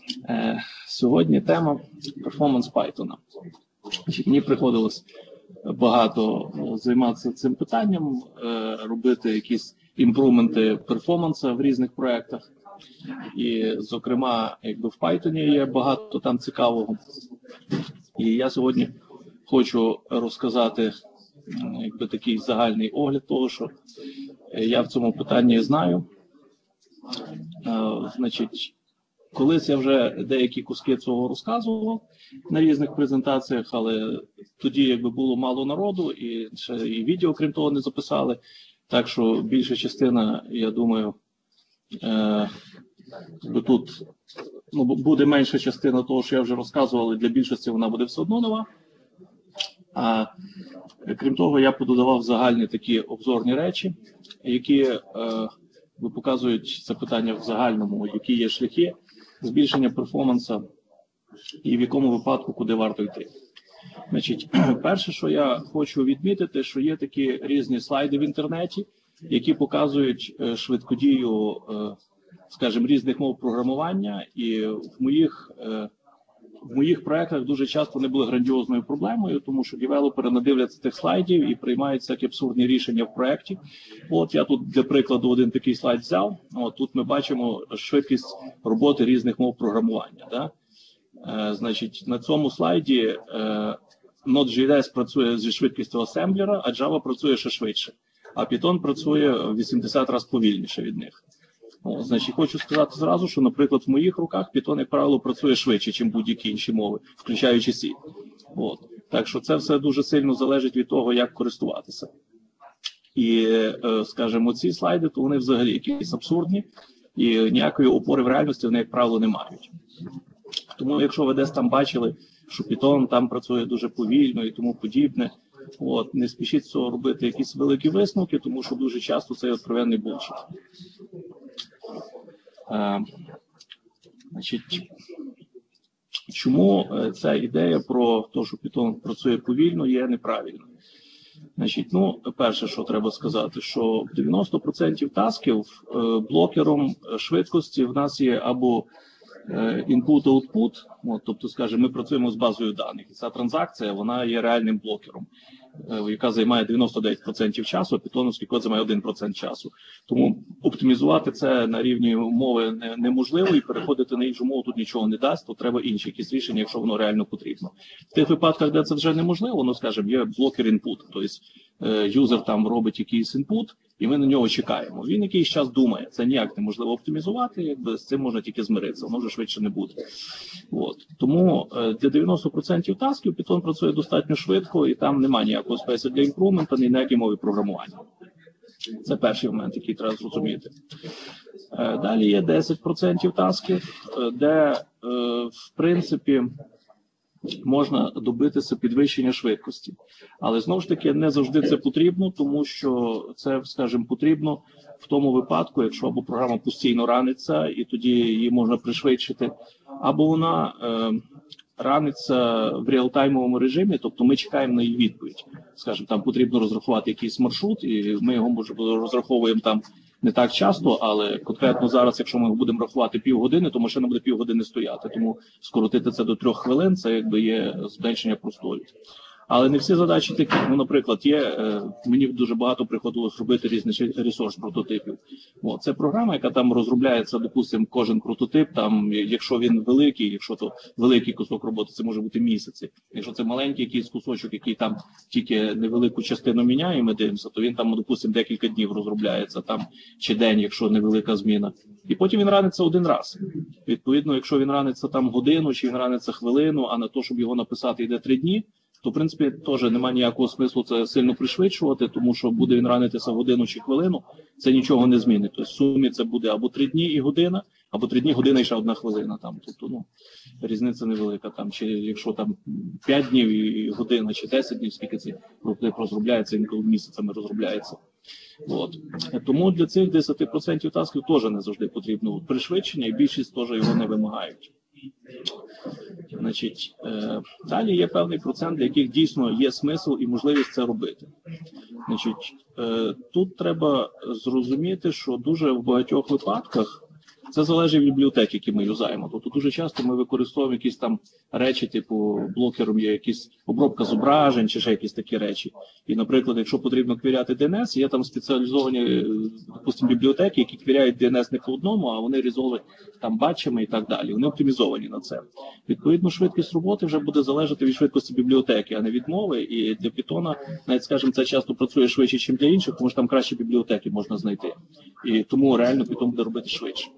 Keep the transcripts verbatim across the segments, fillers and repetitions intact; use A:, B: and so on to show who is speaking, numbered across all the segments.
A: Е, Сьогодні тема перформанс Python. Мені приходилось багато займатися цим питанням, е, робити якісь імпрументи перформанса в різних проєктах. І, зокрема, якби в Python є багато там цікавого. І я сьогодні хочу розказати якби такий загальний огляд того, що я в цьому питанні знаю. Е, значить, Колись я вже деякі куски цього розказував на різних презентаціях, але тоді якби було мало народу, і ще і відео, крім того, не записали. Так що більша частина, я думаю, е, тут ну, буде менша частина того, що я вже розказував, але для більшості вона буде все одно нова. А крім того, я пододавав загальні такі обзорні речі, які е, показують це питання в загальному, які є шляхи збільшення перформансу і в якому випадку, куди варто йти. Значить, перше, що я хочу відмітити, що є такі різні слайди в інтернеті, які показують швидкодію, скажімо, різних мов програмування, і в моїх, в моїх проєктах дуже часто вони були грандіозною проблемою, тому що девелопери надивляться тих слайдів і приймають всякі абсурдні рішення в проєкті. От я тут для прикладу один такий слайд взяв. От тут ми бачимо швидкість роботи різних мов програмування. Да? Е, значить, на цьому слайді е, Node.js працює зі швидкістю асемблера, а Java працює ще швидше. А Python працює в вісімдесят разів повільніше від них. О, значить, хочу сказати зразу, що, наприклад, в моїх руках Python, як правило, працює швидше, ніж будь-які інші мови, включаючи C. От. Так що це все дуже сильно залежить від того, як користуватися. І, скажімо, ці слайди, то вони взагалі якісь абсурдні, і ніякої опори в реальності вони, як правило, не мають. Тому, якщо ви десь там бачили, що Python там працює дуже повільно і тому подібне, от, не спішіть з цього робити якісь великі висновки, тому що дуже часто це откровенний булшит. А, значить, чому ця ідея про те, що Python працює повільно, є неправильною? Значить, ну, перше, що треба сказати, що дев'яносто відсотків тасків блокером швидкості в нас є або input-output, тобто, скажімо, ми працюємо з базою даних, і ця транзакція, вона є реальним блокером, яка займає дев'яносто дев'ять відсотків часу, а питоновський код займає один відсоток часу. Тому оптимізувати це на рівні мови неможливо, і переходити на іншу мову тут нічого не дасть, то треба інші якісь рішення, якщо воно реально потрібно. В тих випадках, де це вже неможливо, ну, скажімо, є блокер інпут, тобто юзер там робить якийсь інпут, і ми на нього чекаємо. Він якийсь час думає, це ніяк неможливо оптимізувати, якби з цим можна тільки змиритися, воно вже швидше не буде. От. Тому для дев'яносто відсотків тасків Python працює достатньо швидко, і там немає ніякого спейсу для імпрумента, ні ніякої мови програмування. Це перший момент, який треба зрозуміти. Далі є десять відсотків тасків, де, в принципі, можна добитися підвищення швидкості. Але, знову ж таки, не завжди це потрібно, тому що це, скажімо, потрібно в тому випадку, якщо або програма постійно раниться, і тоді її можна пришвидшити, або вона е, раниться в реалтаймовому режимі, тобто ми чекаємо на її відповідь. Скажімо, там потрібно розрахувати якийсь маршрут, і ми його, може, розраховуємо там не так часто, але конкретно зараз, якщо ми будемо рахувати півгодини, то машина буде півгодини стояти. Тому скоротити це до трьох хвилин, це якби є зменшення простору. Але не всі задачі такі. Ну, наприклад, є, е, мені дуже багато приходилось робити різних ресурс-прототипів. О, це програма, яка там розробляється, допустимо, кожен прототип, там, якщо він великий, якщо то великий кусок роботи, це може бути місяці. Якщо це маленький якийсь кусочок, який там тільки невелику частину міняє, і ми дивимося, то він там, допустимо, декілька днів розробляється, там, чи день, якщо невелика зміна. І потім він раниться один раз. Відповідно, якщо він раниться там годину, чи він раниться хвилину, а на те, щоб його написати, йде три дні, то, в принципі, теж немає ніякого смислу це сильно пришвидшувати, тому що буде він ранитися годину чи хвилину, це нічого не змінить. Тобто в сумі це буде або три дні і година, або три дні, година і ще одна хвилина. Там. Тобто, ну, різниця невелика. Там, чи якщо там п'ять днів і година, чи десять днів, скільки ці прототип розробляється, інколи місяцями розробляється. От. Тому для цих десять відсотків тасків теж не завжди потрібно пришвидшення, і більшість теж його не вимагають. Значить, е, далі є певний процент, для яких дійсно є смисл і можливість це робити. Значить, е, тут треба зрозуміти, що дуже в багатьох випадках Це залежить від бібліотек, які ми юзаємо. Тобто дуже часто ми використовуємо якісь там речі, типу блокером є якісь обробка зображень чи ще якісь такі речі. І, наприклад, якщо потрібно квіряти ді ен ес, є там спеціалізовані, допустимо, бібліотеки, які квіряють ді ен ес не по одному, а вони резолвують там батчами і так далі. Вони оптимізовані на це. Відповідно, швидкість роботи вже буде залежати від швидкості бібліотеки, а не від мови. І для Python, навіть, скажімо, це часто працює швидше, ніж для інших, тому що там кращі бібліотеки можна знайти. І тому реально Python буде робити швидше.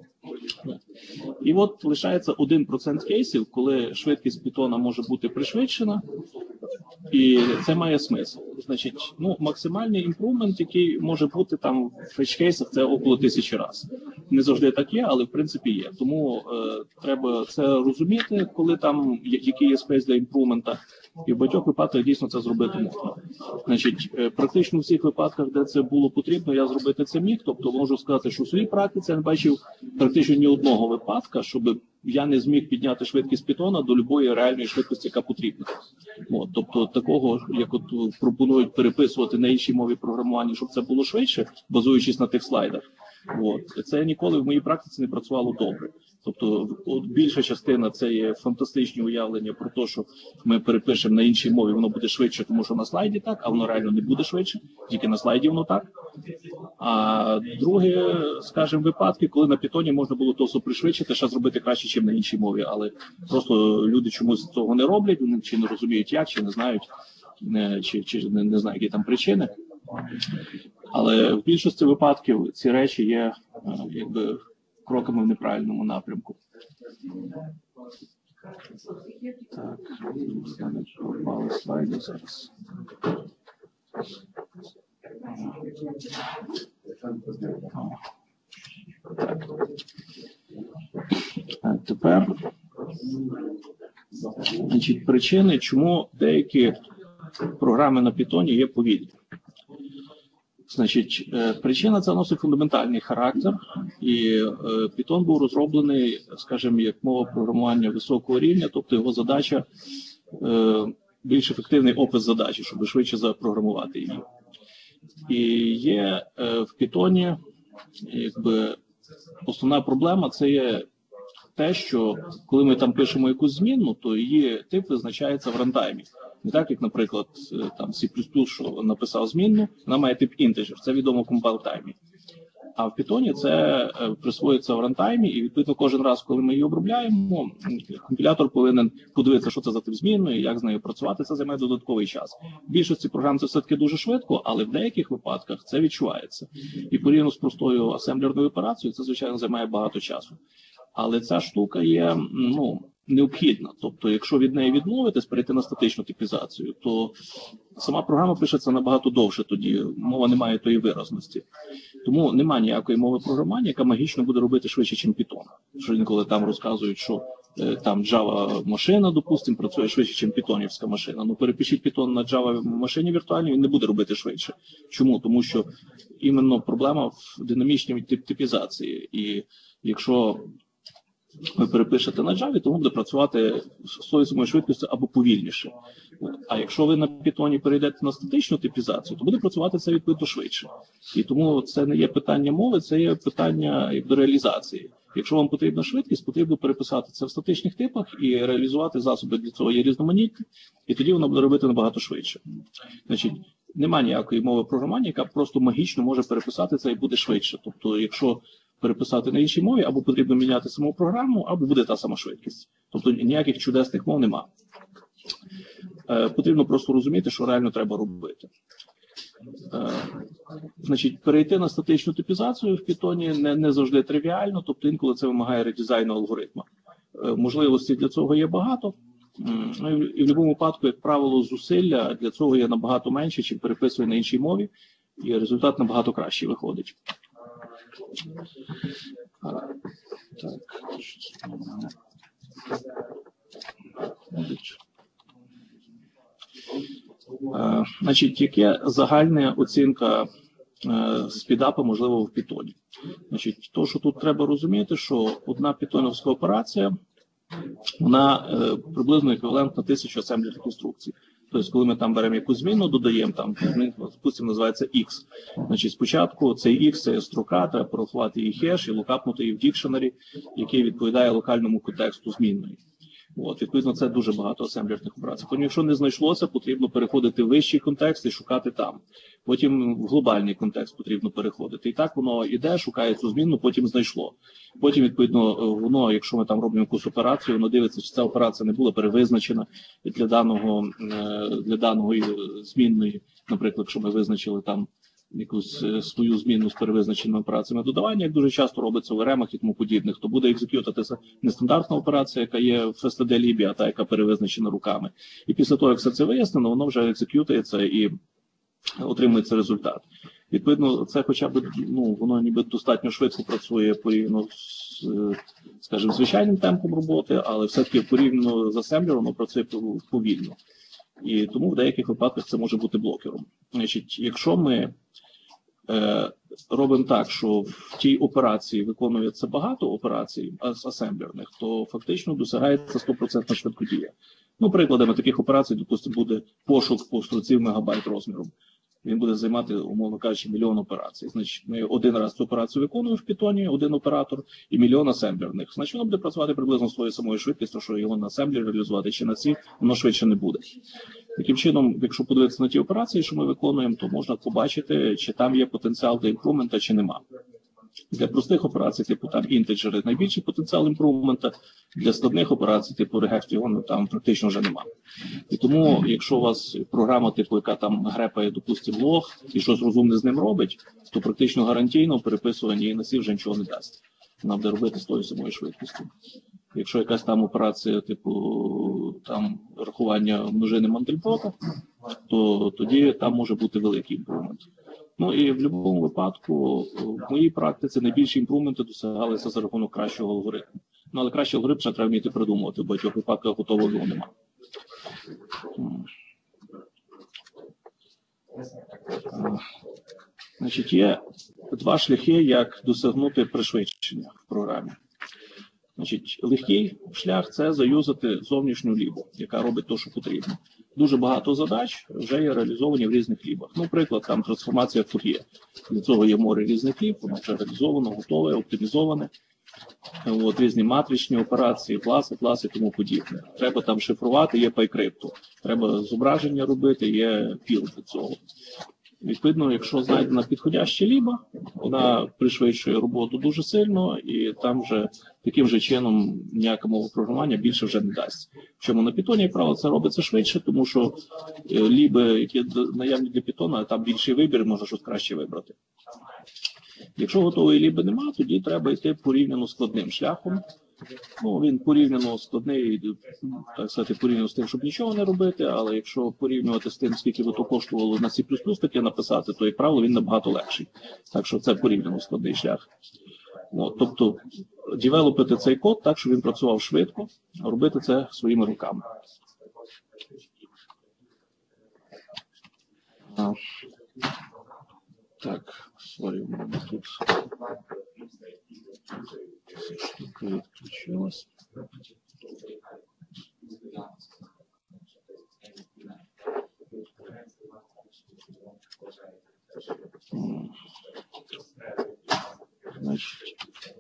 A: І от лишається один відсоток кейсів, коли швидкість Python може бути пришвидшена, і це має смисл. Значить, ну, максимальний імпрувмент, який може бути там в фетч-кейсах, це около тисячі разів. Не завжди так є, але в принципі є. Тому е, треба це розуміти, коли там, який є спейс для імпрувмента. І в багатьох випадках дійсно це зробити можна. Значить, е, практично у всіх випадках, де це було потрібно, я зробити це міг. Тобто можу сказати, що в своїй практиці я не бачив практично ні одного випадка, щоб я не зміг підняти швидкість Python до любої реальної швидкості, яка потрібна. От, тобто такого, як от пропонують переписувати на іншій мові програмування, щоб це було швидше, базуючись на тих слайдах. От. Це ніколи в моїй практиці не працювало добре. Тобто от більша частина це є фантастичні уявлення про те, що ми перепишемо на іншій мові, воно буде швидше, тому що на слайді так, а воно реально не буде швидше, тільки на слайді воно так. А друге, скажімо, випадки, коли на Python можна було то пришвидшити, ще зробити краще, ніж на іншій мові, але просто люди чомусь цього не роблять, вони чи не розуміють як, чи не знають, чи, чи не, не знають, які там причини. Але в більшості випадків ці речі є якби кроками в неправильному напрямку. Так, не пропали слайди зараз. Так. А тепер, значить, причини, чому деякі програми на Python є повільні. Значить, причина це носить фундаментальний характер, і Python був розроблений, скажімо, як мова програмування високого рівня, тобто його задача більш ефективний опис задачі, щоб швидше запрограмувати її. І є в Python, якби, основна проблема це є те, що коли ми там пишемо якусь змінну, то її тип визначається в рантаймі. Не так, як, наприклад, там C++, що написав змінну, вона має тип integer, це відомо в компайл-таймі. А в Python це присвоюється в рантаймі, і відповідно кожен раз, коли ми її обробляємо, компілятор повинен подивитися, що це за тип змінної, як з нею працювати, це займає додатковий час. В більшості програм це все-таки дуже швидко, але в деяких випадках це відчувається. І порівняно з простою асемблерною операцією, це, звичайно, займає багато часу. Але ця штука є, ну, необхідна. Тобто, якщо від неї відмовитись, перейти на статичну типізацію, то сама програма пишеться набагато довше тоді, мова не має тої виразності. Тому немає ніякої мови програмування, яка магічно буде робити швидше, ніж Python. Що інколи там розказують, що е, там Java-машина, допустимо, працює швидше, ніж Pythonівська машина. Ну, перепишіть Python на Java-машині віртуальній, він не буде робити швидше. Чому? Тому що іменно проблема в динамічній тип типізації. І якщо ви перепишете на Java, то буде працювати з тою самою швидкістю або повільніше. А якщо ви на Python перейдете на статичну типізацію, то буде працювати це відповідно швидше. І тому це не є питання мови, це є питання якби реалізації. Якщо вам потрібна швидкість, потрібно переписати це в статичних типах і реалізувати засоби для цього є різноманітні, і тоді воно буде робити набагато швидше. Значить, немає ніякої мови програмування, яка просто магічно може переписати це і буде швидше. Тобто, якщо переписати на іншій мові, або потрібно міняти саму програму, або буде та сама швидкість. Тобто ніяких чудесних мов нема. Е, потрібно просто розуміти, що реально треба робити. Е, значить, перейти на статичну типізацію в Python не, не завжди тривіально, тобто інколи це вимагає редизайну алгоритму. Е, можливостей для цього є багато. Е, і в будь-якому випадку, як правило, зусилля для цього є набагато менше, чим переписує на іншій мові, і результат набагато кращий виходить. А, так. А, значить, яке загальна оцінка а, спідапу можливо в Python? Значить, то, що тут треба розуміти, що одна пітонівська операція, вона е, приблизно еквівалентна тисячі асемблерних інструкцій. Тобто, коли ми там беремо якусь зміну, додаємо, там, допустимо, називається X. Значить, спочатку цей X – це строка, треба порахувати її хеш і лукапнути її в дікшенері, який відповідає локальному контексту змінної. От, відповідно, це дуже багато асемблерних операцій. Потім, якщо не знайшлося, потрібно переходити в вищий контекст і шукати там. Потім в глобальний контекст потрібно переходити. І так воно йде, шукає цю зміну, потім знайшло. Потім, відповідно, воно, якщо ми там робимо якусь операцію, воно дивиться, чи ця операція не була перевизначена для даного, для даної змінної. Наприклад, якщо ми визначили там якусь свою зміну з перевизначеними операціями додавання, як дуже часто робиться в ремах і тому подібних, то буде екзекютатися нестандартна операція, яка є в ес ті ді-лібі, а та, яка перевизначена руками. І після того, як все це вияснено, воно вже екзекютується і отримується результат. Відповідно, це хоча б, ну, воно ніби достатньо швидко працює порівняно з, скажімо, звичайним темпом роботи, але все-таки порівняно з асемблером воно працює повільно. І тому в деяких випадках це може бути блокером. Значить, якщо ми е, робимо так, що в тій операції виконується багато операцій асемблерних, то фактично досягається сто відсотків швидкодія. Ну, прикладами таких операцій, допустимо, буде пошук по строці в мегабайт розміром. Він буде займати, умовно кажучи, мільйон операцій. Значить, ми один раз цю операцію виконуємо в Python, один оператор, і мільйон асемблерних. Значить, воно буде працювати приблизно своєю самою швидкістю, що його на асемблері реалізувати чи на ці, воно швидше не буде. Таким чином, якщо подивитися на ті операції, що ми виконуємо, то можна побачити, чи там є потенціал для імпрувмента, чи нема. Для простих операцій, типу там інтеджери, найбільший потенціал імпрувмента, для складних операцій, типу регекстріону, там практично вже немає. І тому, якщо у вас програма, типу, яка там грепає, допустимо, лог, і щось розумне з ним робить, то практично гарантійно переписування і насів вже нічого не дасть. Вона буде робити з тою самою швидкістю. Якщо якась там операція, типу, там рахування множини Мандельброта, то тоді там може бути великий імпрувмент. Ну і в будь-якому випадку, в моїй практиці найбільші імпрувменти досягалися за рахунок кращого алгоритму. Ну, але кращий алгоритм ще треба вміти придумувати, в багатьох випадках готового його немає. Значить, є два шляхи, як досягнути пришвидшення в програмі. Значить, легкий шлях – це заюзати зовнішню лібу, яка робить те, що потрібно. Дуже багато задач вже є реалізовані в різних лібах. Ну, наприклад, там трансформація Фур'є. Для цього є море різних ліб, воно вже реалізовано, готове, оптимізоване. От, різні матричні операції, класи, класи і тому подібне. Треба там шифрувати, є пайкрипту. Треба зображення робити, є піл для цього. Відповідно, якщо знайдена підходяща ліба, вона пришвидшує роботу дуже сильно, і там вже таким же чином ніяке мова програмування більше вже не дасть. Чому на Python, як правило, це робиться швидше, тому що ліби, які наявні для Python, там більший вибір, можна щось краще вибрати. Якщо готової ліби немає, тоді треба йти порівняно складним шляхом. Ну, він порівняно складний, так сказати, порівняно з тим, щоб нічого не робити, але якщо порівнювати з тим, скільки би то коштувало на C++ таке написати, то, як правило, він набагато легший. Так що це порівняно складний шлях. От, тобто, девелопити цей код так, щоб він працював швидко, а робити це своїми руками. А, так, сорі, у мене тут штука відключилась. Значить,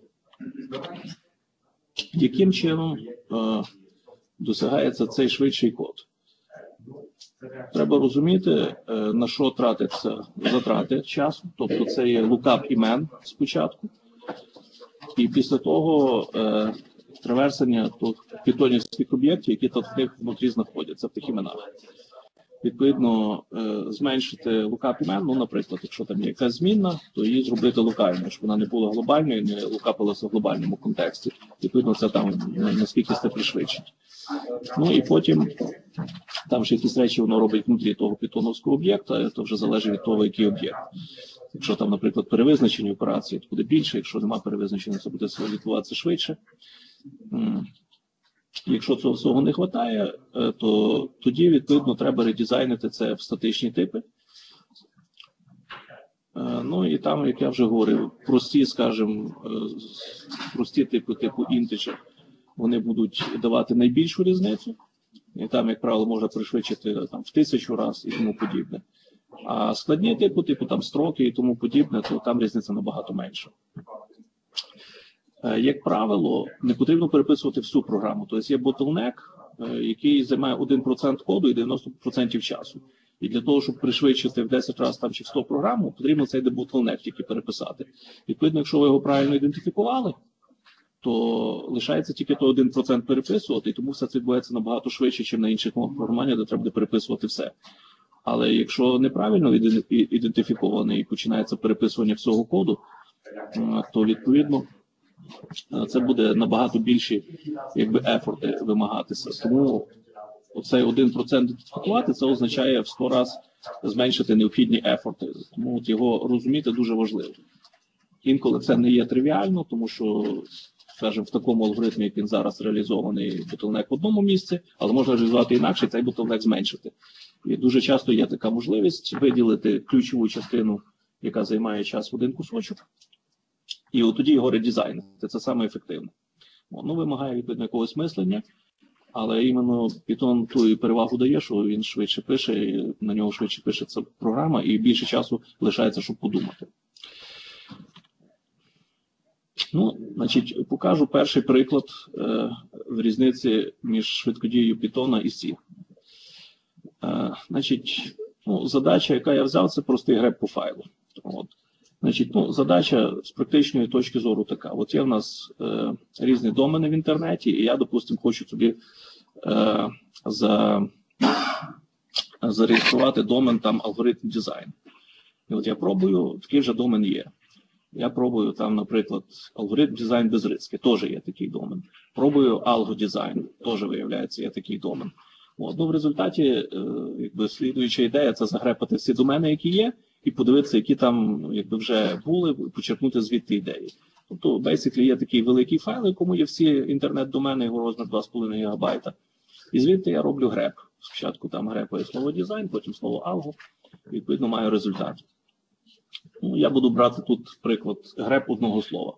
A: яким чином е, досягається цей швидший код? Треба розуміти, е, на що тратиться затрати часу, тобто це є lookup імен спочатку, і після того е, траверсення питонівських об'єктів, які тут в них внутрі знаходяться, в тих іменах. Відповідно, е, зменшити lookup імен, ну, наприклад, якщо там є якась змінна, то її зробити локальною, щоб вона не була глобальною, не лукапилася в глобальному контексті. Відповідно, це там наскільки це пришвидшить. Ну і потім там ще якісь речі воно робить внутрі того питоновського об'єкта, то вже залежить від того, який об'єкт. Якщо там, наприклад, перевизначені операції, то буде більше, якщо немає перевизначення, це буде відбуватися швидше. Якщо цього всього не вистачає, то тоді, відповідно, треба редизайнити це в статичні типи. Ну і там, як я вже говорив, прості, скажімо, прості типи, типу інтеджер, вони будуть давати найбільшу різницю. і там, як правило, можна пришвидшити там, в тисячу разів і тому подібне. А складні типу, типу там строки і тому подібне, то там різниця набагато менша. Як правило, не потрібно переписувати всю програму. Тобто є bottleneck, який займає один відсоток коду і дев'яносто відсотків часу. І для того, щоб пришвидшити в десять разів там, чи в сто програму, потрібно цей bottleneck тільки переписати. Відповідно, якщо ви його правильно ідентифікували, то лишається тільки то один відсоток переписувати, і тому все це відбувається набагато швидше, ніж на інших мовах програмування, де треба буде переписувати все. Але якщо неправильно ідентифікований і починається переписування всього коду, то відповідно це буде набагато більші якби, ефорти вимагатися. Тому оцей один відсоток ідентифікувати, це означає в сто разів зменшити необхідні ефорти. Тому от його розуміти дуже важливо. Інколи це не є тривіально, тому що, скажімо, в такому алгоритмі, як він зараз реалізований, bottleneck в одному місці, але можна реалізувати інакше, цей bottleneck зменшити. І дуже часто є така можливість виділити ключову частину, яка займає час в один кусочок, і от тоді його редизайнити. Це саме ефективно. Воно вимагає відповідно якогось мислення, але іменно Python ту перевагу дає, що він швидше пише, на нього швидше пишеться програма, і більше часу лишається, щоб подумати. Ну, значить, покажу перший приклад е, в різниці між швидкодією Python і C. Е, значить, ну, задача, яка я взяв, це простий греб по файлу. От. Значить, ну, задача з практичної точки зору така. От є в нас е, різні домени в інтернеті, і я, допустимо, хочу собі е, за, зареєструвати домен там алгоритм дизайн. І от я пробую, такий вже домен є. Я пробую там, наприклад, алгоритм дизайн без риски, теж є такий домен. Пробую алго-дизайн, теж виявляється, є такий домен. От, ну, в результаті, е, якби, слідуюча ідея – це загрепати всі домени, які є, і подивитися, які там якби, вже були, почерпнути звідти ідеї. Тобто, basically, є такий великий файл, у якому є всі інтернет-домени, його розмір два з половиною гігабайта. І звідти я роблю греп. Спочатку там грепаю слово дизайн, потім слово алго, відповідно, маю результат. Ну, я буду брати тут приклад греп одного слова.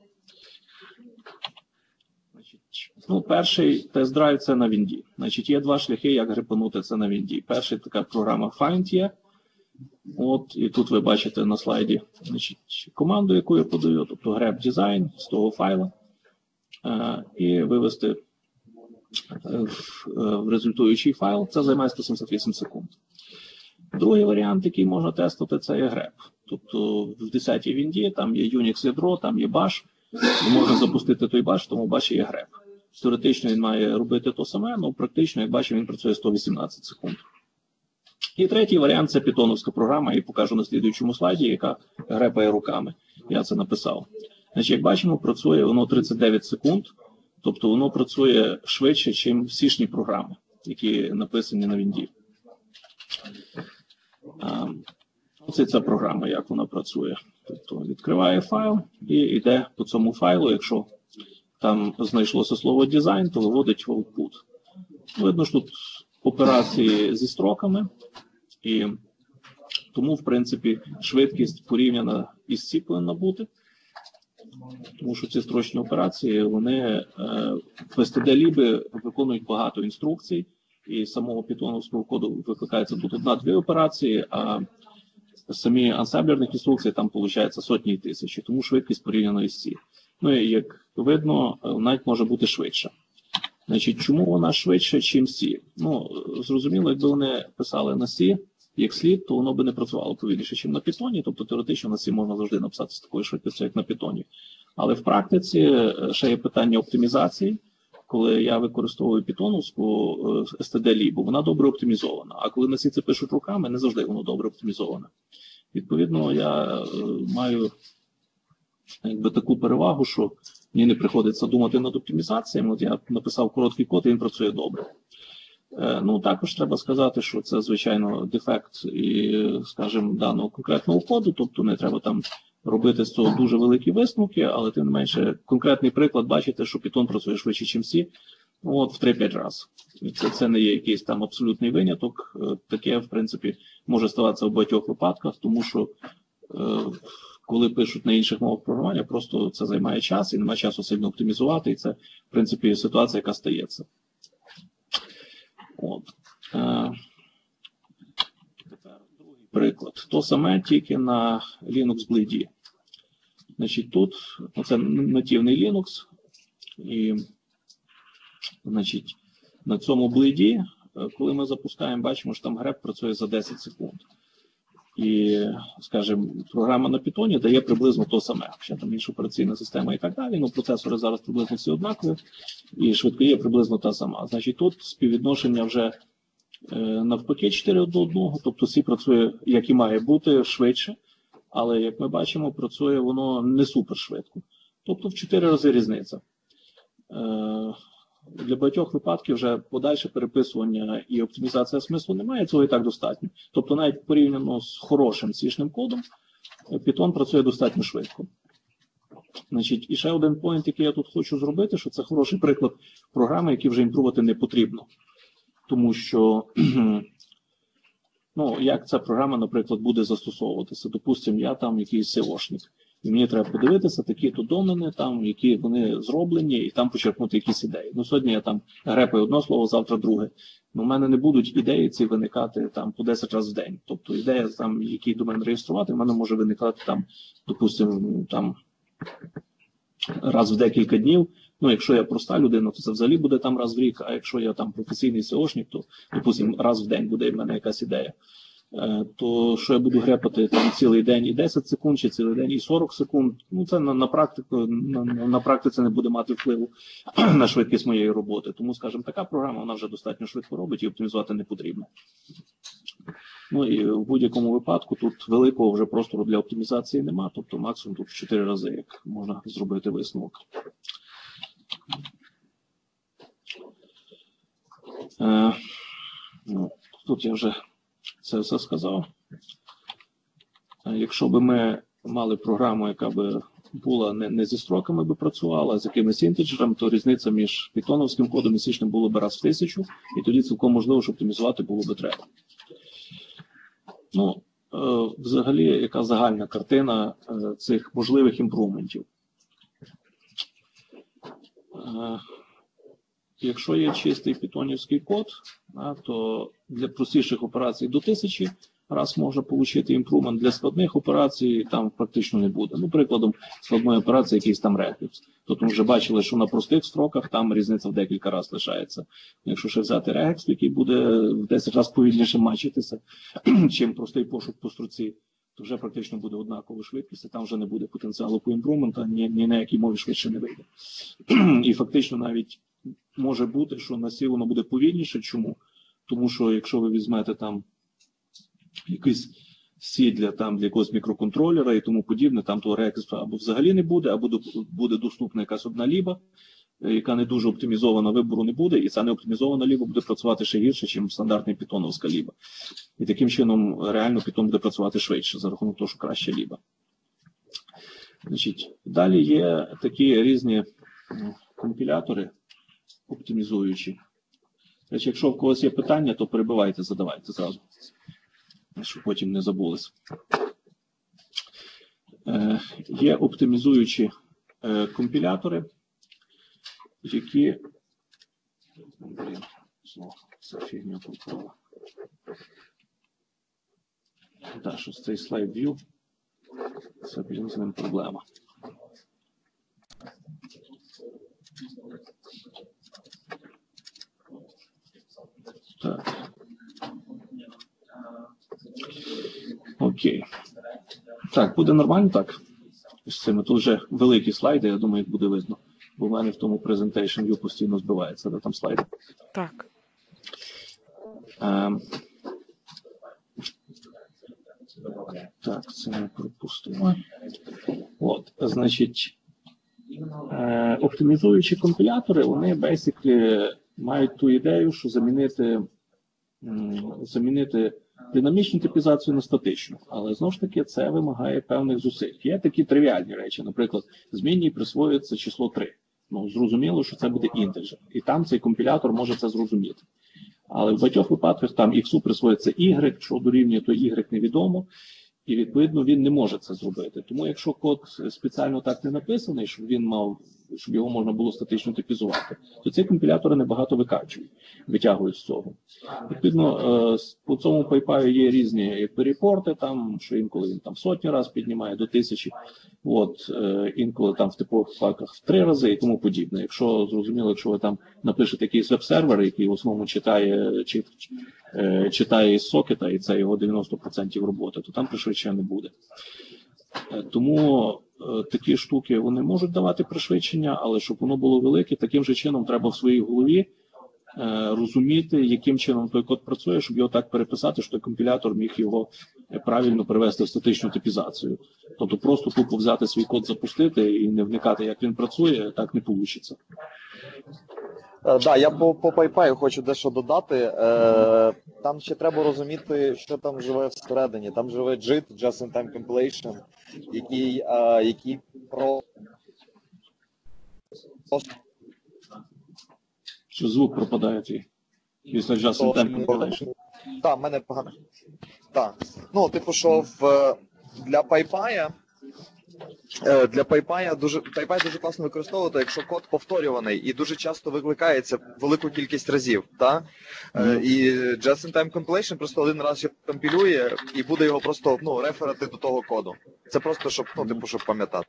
A: Значить, ну, перший тест-драйв – це на Вінді. Значить, є два шляхи, як грепанути це на Вінді. Перший – така програма Find є. От, і тут ви бачите на слайді, значить, команду, яку я подаю, тобто grep design з того файла, е, і вивести в, в результуючий файл. Це займає сто сімдесят вісім секунд. Другий варіант, який можна тестувати, це є grep. Тобто в десятій Вінді там є Unix ядро, там є bash, і можна запустити той bash, тому в баші є grep. Теоретично він має робити то саме, але практично, як бачимо, він працює сто вісімнадцять секунд. І третій варіант – це пітоновська програма, і покажу на слідуючому слайді, яка грепає руками. Я це написав. Значить, як бачимо, працює воно тридцять дев'ять секунд, тобто воно працює швидше, ніж сішні програми, які написані на Вінді. Оце ця програма, як вона працює. Тобто відкриває файл і йде по цьому файлу, якщо там знайшлося слово дизайн, то виводить в output. Видно, що тут операції зі строками, і тому, в принципі, швидкість порівняна із сі повинна бути, тому що ці строчні операції, вони е, в ес ті ді-ліби виконують багато інструкцій, і з самого пітоновського коду викликається тут одна-дві операції, а самі ансамблерних інструкцій там, виходить, сотні і тисячі, тому швидкість порівняна із сі. Ну і, як видно, навіть може бути швидше. Значить, чому вона швидше, ніж C? Ну, зрозуміло, якби вони писали на C як слід, то воно би не працювало повільніше, ніж на Python, тобто теоретично на C можна завжди написати з такою швидкістю, як на Python. Але в практиці ще є питання оптимізації. Коли я використовую пітоновську ес ті ді-лібу, вона добре оптимізована. А коли на C це пишуть руками, не завжди воно добре оптимізоване. Відповідно, я маю якби таку перевагу, що мені не приходиться думати над оптимізаціями. От я написав короткий код, і він працює добре. Е, ну, також треба сказати, що це, звичайно, дефект і, скажімо, даного конкретного коду, тобто не треба там робити з цього дуже великі висновки, але тим не менше, конкретний приклад, бачите, що Python працює швидше, ніж C, от в три-п'ять разів. Це, це не є якийсь там абсолютний виняток, таке, в принципі, може ставатися в багатьох випадках, тому що е, коли пишуть на інших мовах програмування, просто це займає час і немає часу сильно оптимізувати, і це, в принципі, ситуація, яка стається. От. Е, тепер другий приклад. То саме, тільки на Linux блейді. Значить, тут це нативний Linux, і значить, на цьому блейді, коли ми запускаємо, бачимо, що там греб працює за десять секунд. І, скажімо, програма на Python дає приблизно то саме. Ще там інша операційна система і так далі, ну процесори зараз приблизно всі однакові, і швидкодія приблизно та сама. Значить, тут співвідношення вже е, навпаки чотири до одного, тобто всі працює, як і має бути, швидше, але, як ми бачимо, працює воно не супер швидко. Тобто в чотири рази різниця. Е, Для багатьох випадків вже подальше переписування і оптимізація смислу немає, цього і так достатньо. Тобто навіть порівняно з хорошим сішним кодом, Python працює достатньо швидко. Значить, і ще один поінт, який я тут хочу зробити, що це хороший приклад програми, які вже імпрувати не потрібно. Тому що, ну, як ця програма, наприклад, буде застосовуватися. Допустимо, я там якийсь сеошник. І мені треба подивитися такі-то домени, там, які вони зроблені, і там почерпнути якісь ідеї. Ну, сьогодні я там грепаю одне слово, завтра друге. Ну, в мене не будуть ідеї ці виникати там по десять разів в день. Тобто ідея, там, який домен реєструвати, в мене може виникати там, допустимо, там раз в декілька днів. Ну, якщо я проста людина, то це взагалі буде там раз в рік, а якщо я там професійний сеошник, то, допустимо, раз в день буде в мене якась ідея. То що я буду грепати там цілий день і десять секунд, чи цілий день і сорок секунд, ну це на, на практику, на, на практиці не буде мати впливу на швидкість моєї роботи. Тому, скажімо, така програма, вона вже достатньо швидко робить і оптимізувати не потрібно. Ну і в будь-якому випадку тут великого вже простору для оптимізації нема, тобто максимум тут в чотири рази, як можна зробити висновок. Е, ну, тут я вже це все сказав. Якщо б ми мали програму, яка б була не, не зі строками би працювала, а з якимись інтеджерами, то різниця між пітоновським кодом і сішним було б раз в тисячу, і тоді цілком можливо, що оптимізувати було б треба. Ну, е, взагалі, яка загальна картина е, цих можливих імпрувментів? Е, Якщо є чистий пітонівський код, то для простіших операцій до тисячі раз можна отримати імпрувмент, для складних операцій там практично не буде. Ну, прикладом складної операції якийсь там регекс. Тут ми вже бачили, що на простих строках там різниця в декілька разів лишається. Якщо ще взяти регекс, який буде в десять разів повільніше мачитися, чим простий пошук по строці, то вже практично буде однакова швидкість, і там вже не буде потенціалу по імпрувменту, ні, ні на якій мові швидше не вийде. І фактично навіть може бути, що на сі воно буде повільніше. Чому? Тому що якщо ви візьмете там якийсь сі для, там, для якогось мікроконтролера і тому подібне, там того регексу або взагалі не буде, або буде доступна якась одна ліба, яка не дуже оптимізована, вибору не буде, і ця неоптимізована ліба буде працювати ще гірше, ніж стандартна пітоновська ліба. І таким чином реально Python буде працювати швидше за рахунок того, що краща ліба. Значить, далі є такі різні компілятори оптимізуючі. Речі, якщо в когось є питання, то перебивайте, задавайте зразу, щоб потім не забулись. Е, є оптимізуючі е, компілятори, які... Блін, знову ця фігня попала. Так, що цей слайд view, це, блін, з ним проблема. Так. Окей. Так, буде нормально так? З цими тут вже великі слайди, я думаю, їх буде видно. Бо в мене в тому Presentation View постійно збивається, де там слайди.
B: Так.
A: Ем. Так, це ми пропустимо. От, значить, е, оптимізуючі компілятори, вони basically мають ту ідею, що замінити, замінити динамічну типізацію на статичну. Але, знову ж таки, це вимагає певних зусиль. Є такі тривіальні речі, наприклад, змінній присвоюється число три. Ну, зрозуміло, що це буде інтеджер. І там цей компілятор може це зрозуміти. Але в багатьох випадках там іксу присвоїться y, що дорівнює, то y невідомо. І, відповідно, він не може це зробити. Тому, якщо код спеціально так не написаний, щоб він мав щоб його можна було статично типізувати, то ці компілятори небагато викачують, витягують з цього. Відповідно, по цьому PyPy є різні якби, репорти, там, що інколи він там сотні разів піднімає до тисячі, от, інколи там в типових паках в три рази і тому подібне. Якщо, зрозуміло, якщо ви там напишете якийсь веб-сервер, який в основному читає, чи, читає із сокета, і це його дев'яносто відсотків роботи, то там пришвидшення не буде. Тому е, такі штуки вони можуть давати пришвидшення, але щоб воно було велике, таким же чином треба в своїй голові е, розуміти, яким чином той код працює, щоб його так переписати, що той компілятор міг його правильно перевести в статичну типізацію. Тобто просто тупо взяти свій код, запустити і не вникати, як він працює, так не вийде.
B: Так, да, я по, по PyPy хочу дещо додати. Е, там ще треба розуміти, що там живе всередині. Там живе джит, Just-in-Time Compilation, який, е, який про...
A: Що звук пропадає твій? Після Just-in-Time Compilation.
B: Так, в мене погано. Так. Ну, типу, що в, для PyPy Для PyPy дуже PyPy дуже класно використовувати, якщо код повторюваний і дуже часто викликається велику кількість разів, та mm. і Just-in-Time Compilation просто один раз ще компілює і буде його просто ну реферати до того коду. Це просто щоб ну типу щоб пам'ятати.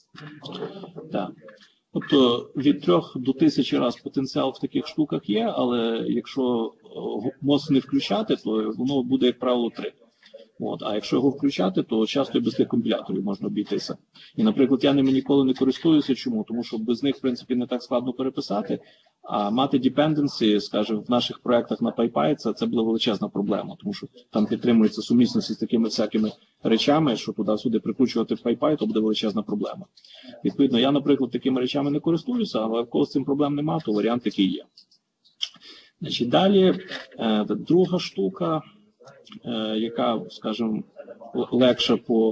A: Так. Тобто від трьох до тисячі раз потенціал в таких штуках є, але якщо мост не включати, то воно буде як правило три. От, а якщо його включати, то часто і без тих компіляторів можна обійтися. І, наприклад, я ними ніколи не користуюся. Чому? Тому що без них, в принципі, не так складно переписати, а мати dependency, скажімо, в наших проєктах на PyPy, це, це була величезна проблема, тому що там підтримується сумісності з такими всякими речами, що туди-сюди прикручувати в PyPy, то буде величезна проблема. Відповідно, я, наприклад, такими речами не користуюся, але в когось з цим проблем немає, то варіант такий є. Значить, далі, е, друга штука, яка, скажімо, легша по,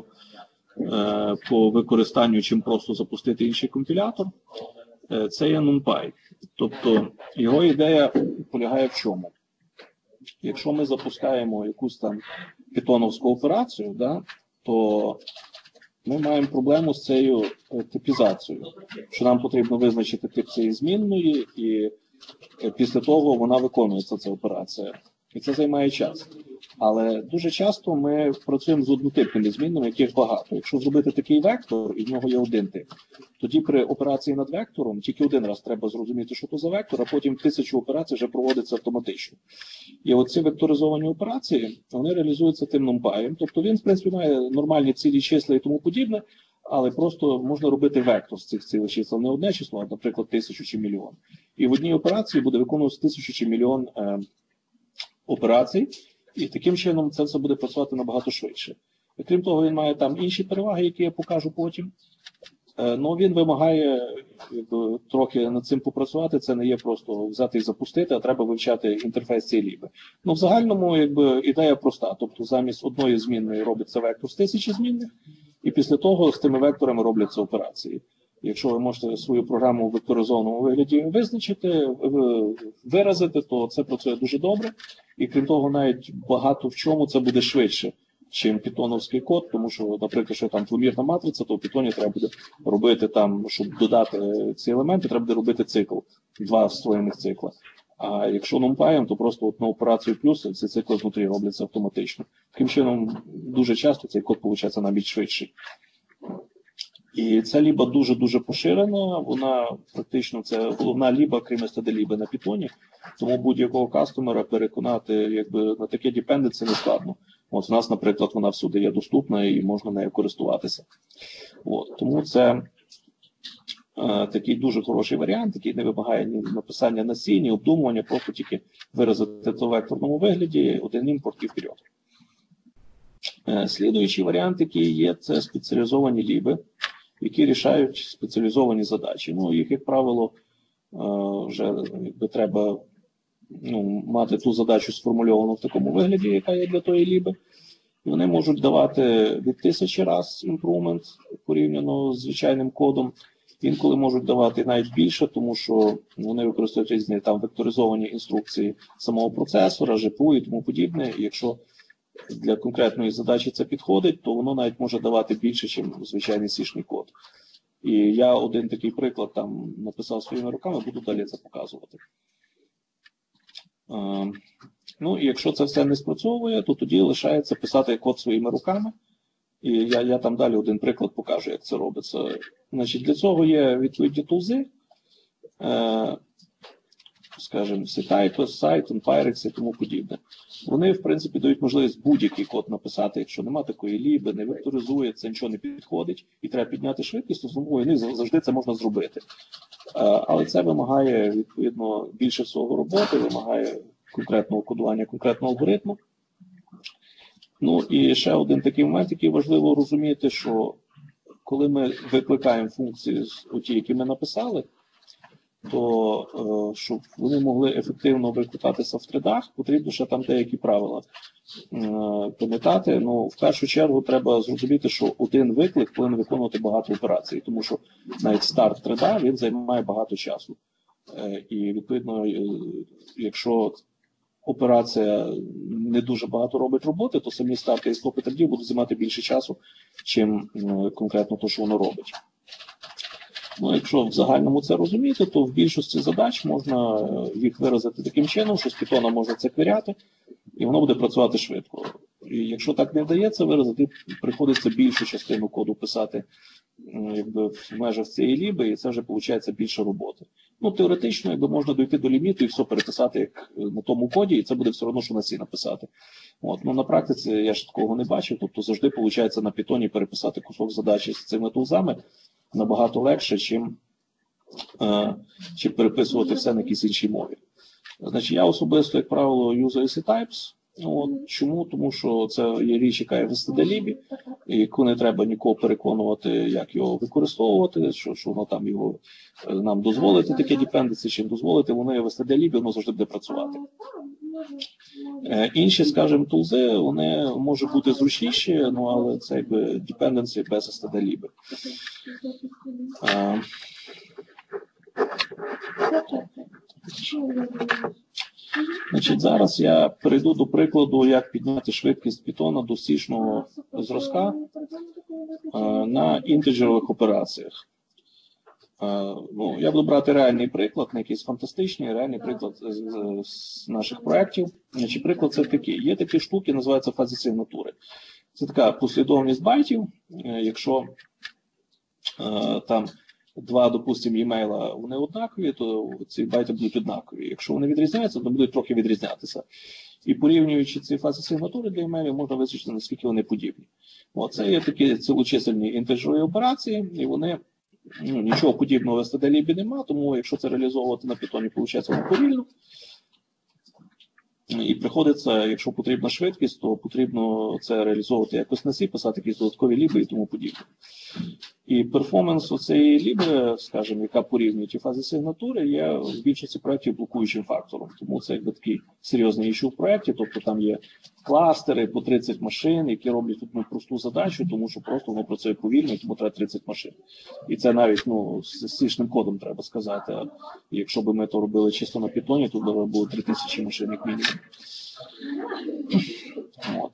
A: по використанню, чим просто запустити інший компілятор, це є NumPy. Тобто його ідея полягає в чому? Якщо ми запускаємо якусь там питоновську операцію, да, то ми маємо проблему з цією типізацією, що нам потрібно визначити тип цієї змінної, і після того вона виконується, ця операція. І це займає час. Але дуже часто ми працюємо з однотипними змінами, яких багато. Якщо зробити такий вектор, і в нього є один тип, тоді при операції над вектором тільки один раз треба зрозуміти, що це за вектор, а потім тисячу операцій вже проводиться автоматично. І оці векторизовані операції, вони реалізуються тим NumPy. Тобто він, в принципі, має нормальні цілі числа і тому подібне, але просто можна робити вектор з цих цілих чисел. Не одне число, а, наприклад, тисячу чи мільйон. І в одній операції буде виконуватися тисячу чи мільйон е, операцій, і таким чином це все буде працювати набагато швидше. І, крім того, він має там інші переваги, які я покажу потім. Е, ну, він вимагає якби, трохи над цим попрацювати, це не є просто взяти і запустити, а треба вивчати інтерфейс цієї ліби. Ну, в загальному якби, ідея проста, тобто замість одної змінної робиться вектор з тисячі змінних, і після того з тими векторами робляться операції. Якщо ви можете свою програму в векторизованому вигляді визначити, виразити, то це працює дуже добре. І крім того, навіть багато в чому це буде швидше, ніж питоновський код, тому що, наприклад, що там двомірна матриця, то в питоні треба буде робити там, щоб додати ці елементи, треба буде робити цикл, два встроєних цикла. А якщо NumPy, то просто от на операцію плюс ці цикли внутрі робляться автоматично. Таким чином, дуже часто цей код виходить навіть швидший. І ця ліба дуже-дуже поширена, вона практично це головна ліба, крім ес ті ді-ліби на Python, тому будь-якого кастомера переконати якби, на таке dependency не складно. От у нас, наприклад, вона всюди є доступна і можна нею користуватися. От, тому це е, такий дуже хороший варіант, який не вимагає ні написання на сі, ні обдумування, просто тільки виразити це в векторному вигляді, один імпорт і вперед. Е, слідуючий варіант, який є, це спеціалізовані ліби, які рішають спеціалізовані задачі. Ну, їх, як правило, вже якби, треба ну, мати ту задачу сформульовану в такому вигляді, яка є для тої ліби. І вони можуть давати від тисячі раз імпрувмент порівняно з звичайним кодом. Інколи можуть давати навіть більше, тому що вони використовують різні там векторизовані інструкції самого процесора, джі пі ю і тому подібне. І якщо для конкретної задачі це підходить, то воно навіть може давати більше, ніж звичайний сішний код. І я один такий приклад там написав своїми руками, буду далі це показувати. Ну і якщо це все не спрацьовує, то тоді лишається писати код своїми руками. І я, я там далі один приклад покажу, як це робиться. Значить, для цього є відповідні тулзи, е, скажімо, CType, Cyton, Pyrex і тому подібне. Вони, в принципі, дають можливість будь-який код написати, якщо нема такої ліби, не векторизується, нічого не підходить, і треба підняти швидкість, то з допомогою них завжди це можна зробити. Е, але це вимагає, відповідно, більше всього роботи, вимагає конкретного кодування, конкретного алгоритму. Ну і ще один такий момент, який важливо розуміти, що коли ми викликаємо функції, ті, які ми написали, то щоб вони могли ефективно викликатися в тредах, потрібно ще там деякі правила пам'ятати. Ну, в першу чергу треба зрозуміти, що один виклик повинен виконувати багато операцій, тому що навіть старт треда, він займає багато часу. І відповідно, якщо операція не дуже багато робить роботи, то самі старти і стопи тредів будуть займати більше часу, чим конкретно те, що воно робить. Ну, якщо в загальному це розуміти, то в більшості задач можна їх виразити таким чином, що з Python можна це квіряти, і воно буде працювати швидко. І якщо так не вдається виразити, приходиться більшу частину коду писати якби, в межах цієї ліби, і це вже виходить більше роботи. Ну, теоретично, якби можна дойти до ліміту і все переписати як на тому коді, і це буде все одно, що на C написати. От. Ну, на практиці я ж такого не бачив, тобто завжди виходить на Python переписати кусок задачі з цими тулзами набагато легше, чим, е, чим переписувати все на якійсь іншій мові. Значить, я особисто, як правило, юзаю CTypes. Ну, чому? Тому що це є річ, яка є в ес ті ді-лібі, і яку не треба нікого переконувати, як його використовувати, що, що воно там його нам дозволити, таке dependency, чим дозволити, воно є в ес ті ді-лібі, воно завжди буде працювати. Е, інші, скажімо, тулзи, вони можуть бути зручніші, ну, але це якби dependency без ес ті ді-лібі. Е, Значить, зараз я перейду до прикладу, як підняти швидкість Python до сішного зразка е, на інтеджерових операціях. Е, ну, я буду брати реальний приклад, не якийсь фантастичний, реальний приклад з, з, з наших проєктів. Значить, приклад це такий. Є такі штуки, називаються фази сигнатури. Це така послідовність байтів. Е, якщо е, там два, допустимо, e-мейла, вони однакові, то ці байти будуть однакові. Якщо вони відрізняються, то будуть трохи відрізнятися. І порівнюючи ці фази сигнатури для e-мейлів, можна визначити, наскільки вони подібні. О, це є такі цілочисельні інтеджерові операції, і вони, ну, нічого подібного в ес ті ді-лібі немає, тому якщо це реалізовувати на Python, виходить воно повільно. І приходиться, якщо потрібна швидкість, то потрібно це реалізовувати якось на C, писати якісь додаткові ліби і тому подібне. І перформанс оцеї ліби, скажімо, яка порівнює ті фази сигнатури, є в більшості проєктів блокуючим фактором. Тому це якби такий серйозний іщу в проєкті, тобто там є кластери по тридцять машин, які роблять одну просту задачу, тому що просто воно працює повільно, і тому треба тридцять машин. І це навіть, ну, з сішним кодом треба сказати. І якщо б ми то робили чисто на Python, то б було три тисячі машин як мінімум. От.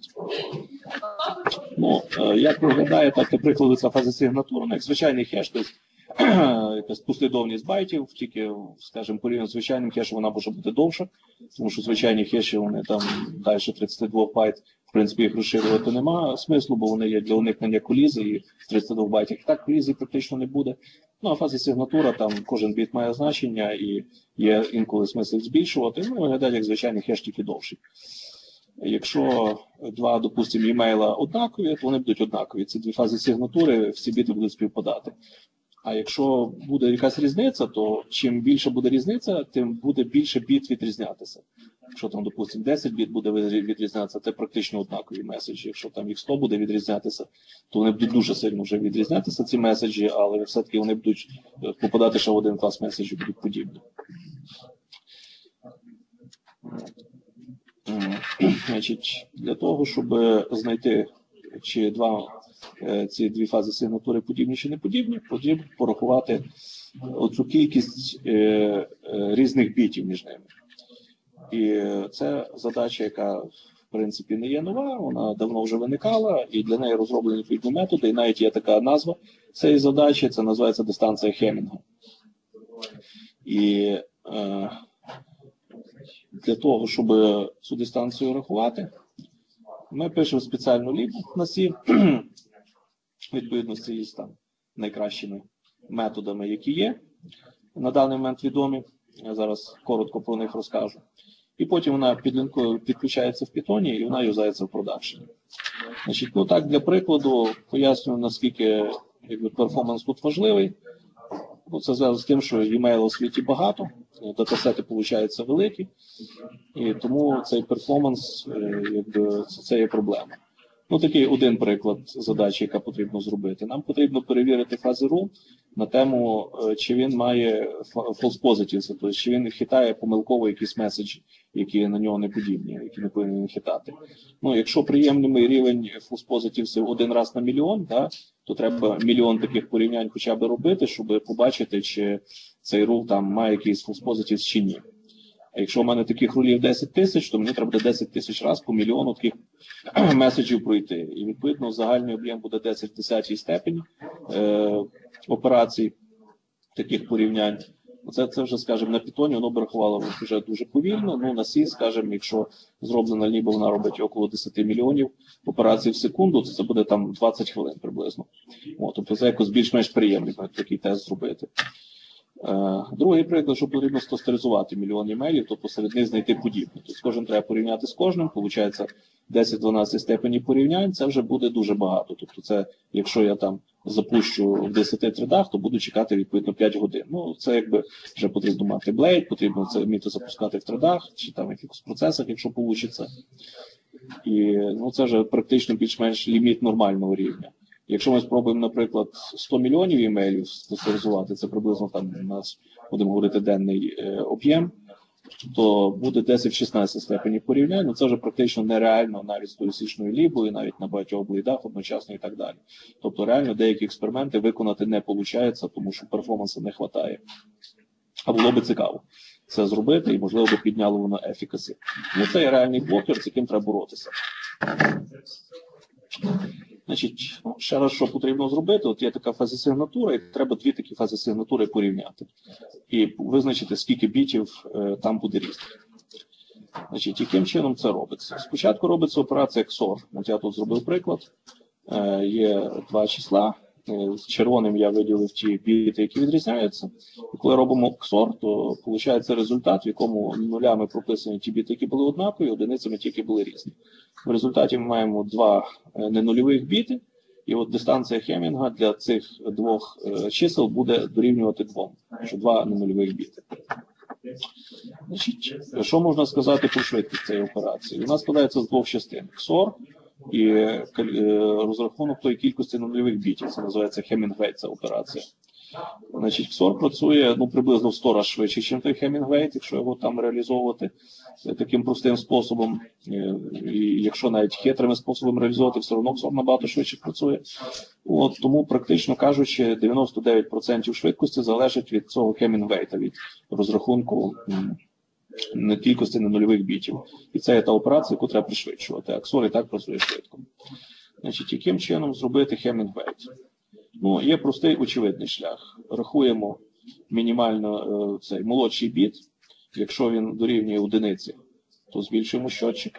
A: Ну, як виглядає так, наприклад, ця фаза сигнатури, як звичайний хеш, тобто якась послідовність байтів, тільки, скажімо, порівняно з звичайним хешем вона може бути довша, тому що звичайні хеші, вони там далі тридцять два байт, в принципі, їх розширювати нема смислу, бо вони є для уникнення колізи, і в тридцять два байтах і так колізи практично не буде. Ну, а фаза сигнатура, там кожен біт має значення і є інколи смисл збільшувати, ну, виглядає як звичайний хеш, тільки довший. Якщо два, допустимо, e-мейла однакові, то вони будуть однакові. Ці дві фази сигнатури, всі біти будуть співпадати. А якщо буде якась різниця, то чим більше буде різниця, тим буде більше біт відрізнятися. Якщо там, допустимо, десять біт буде відрізнятися, це практично однакові меседжі. Якщо там їх сто буде відрізнятися, то вони будуть дуже сильно вже відрізнятися, ці меседжі, але все-таки вони будуть попадати ще в один клас меседжів, будуть подібні. Значить, для того, щоб знайти, чи два, ці дві фази сигнатури подібні чи не подібні, потрібно порахувати оцю кількість е, е, різних бітів між ними. І це задача, яка принципі, не є нова, вона давно вже виникала, і для неї розроблені відповідні методи, і навіть є така назва цієї задачі, це називається дистанція Хемінга. І е, для того, щоб цю дистанцію рахувати, ми пишемо спеціальну лібу на сі, відповідно з цією там найкращими методами, які є на даний момент відомі. Я зараз коротко про них розкажу. І потім вона підлінкою підключається в Python і вона юзається в продакшені. Значить, ну так, для прикладу, пояснюю, наскільки якби, перформанс тут важливий. Ну, це зв'язано з тим, що e-mail у світі багато, датасети, виходить, великі, і тому цей перформанс, якби, це, це є проблема. Ну, такий один приклад задачі, яка потрібно зробити. Нам потрібно перевірити фази рул на тему, чи він має false positives, тобто чи він хитає помилково якісь меседжі, які на нього не подібні, які не повинні хитати. Ну, якщо приємний рівень false positives один раз на мільйон, да, то треба мільйон таких порівнянь хоча б робити, щоб побачити, чи цей рул там має якийсь false positives чи ні. А якщо в мене таких рулів десять тисяч, то мені треба десять тисяч разів по мільйону таких меседжів пройти. І відповідно загальний об'єм буде десять в десятій степені е, операцій, таких порівнянь. Це, це вже, скажімо, на Python воно б рахувало вже дуже повільно. Ну, на сі, скажімо, якщо зроблена ліба, вона робить около десять мільйонів операцій в секунду, то це буде там двадцять хвилин приблизно. О, тобто це якось більш-менш приємний такий тест зробити. Другий приклад, що потрібно стостеризувати мільйон імейлів, тобто серед них знайти подібне. Тобто кожен треба порівняти з кожним, виходить десять-дванадцять степені порівнянь, це вже буде дуже багато. Тобто це, якщо я там запущу в десяти тредах, то буду чекати відповідно п'ять годин. Ну, це якби вже потрібно мати блейд, потрібно це вміти запускати в тредах, чи там в якихось процесах, якщо вийде. І ну, це вже практично більш-менш ліміт нормального рівня. Якщо ми спробуємо, наприклад, сто мільйонів імейлів стостеризувати, це приблизно там у нас, будемо говорити, денний е, об'єм, то буде десять-шістнадцять степені порівняння. Ну, це вже практично нереально навіть з туристичною лібою, навіть на багатьох блейдах одночасно і так далі. Тобто реально деякі експерименти виконати не виходить, тому що перформансу не вистачає. А було би цікаво це зробити і, можливо, би підняло воно ефікасі. Ну, це є реальний блокер, з яким треба боротися. Значить, ну, ще раз, що потрібно зробити, от є така фаза-сигнатура, і треба дві такі фази-сигнатури порівняти. І визначити, скільки бітів е, там буде різних. Значить, яким чином це робиться? Спочатку робиться операція ікс о ар. От я тут зробив приклад. Е, є два числа. Е, червоним я виділив ті біти, які відрізняються. І коли робимо ікс о ар, то виходить результат, в якому нулями прописані ті біти, які були однакові, одиницями ті, які були різні. В результаті ми маємо два ненульових біти, і от дистанція Хемінга для цих двох е, чисел буде дорівнювати двом, що два ненульових біти. Значить, що можна сказати про швидкість цієї операції? Вона складається з двох частин – ікс о ар і е, розрахунок тої кількості ненульових бітів. Це називається Хемінгвей, ця операція. Значить, ікс о ар працює ну, приблизно в сто разів швидше, ніж той Хемінгвей, якщо його там реалізовувати таким простим способом. І якщо навіть хитрими способами реалізовувати, все одно ікс о ар набагато швидше працює. От, тому, практично кажучи, дев'яносто дев'ять відсотків швидкості залежить від цього Хемінгвейта, від розрахунку не кількості ненульових бітів. І це є та операція, яку треба пришвидшувати. А ікс о ар і так працює швидко. Значить, яким чином зробити Хемінгвейт? Ну, є простий очевидний шлях. Рахуємо мінімально е, цей молодший біт. Якщо він дорівнює одиниці, то збільшуємо щотчик.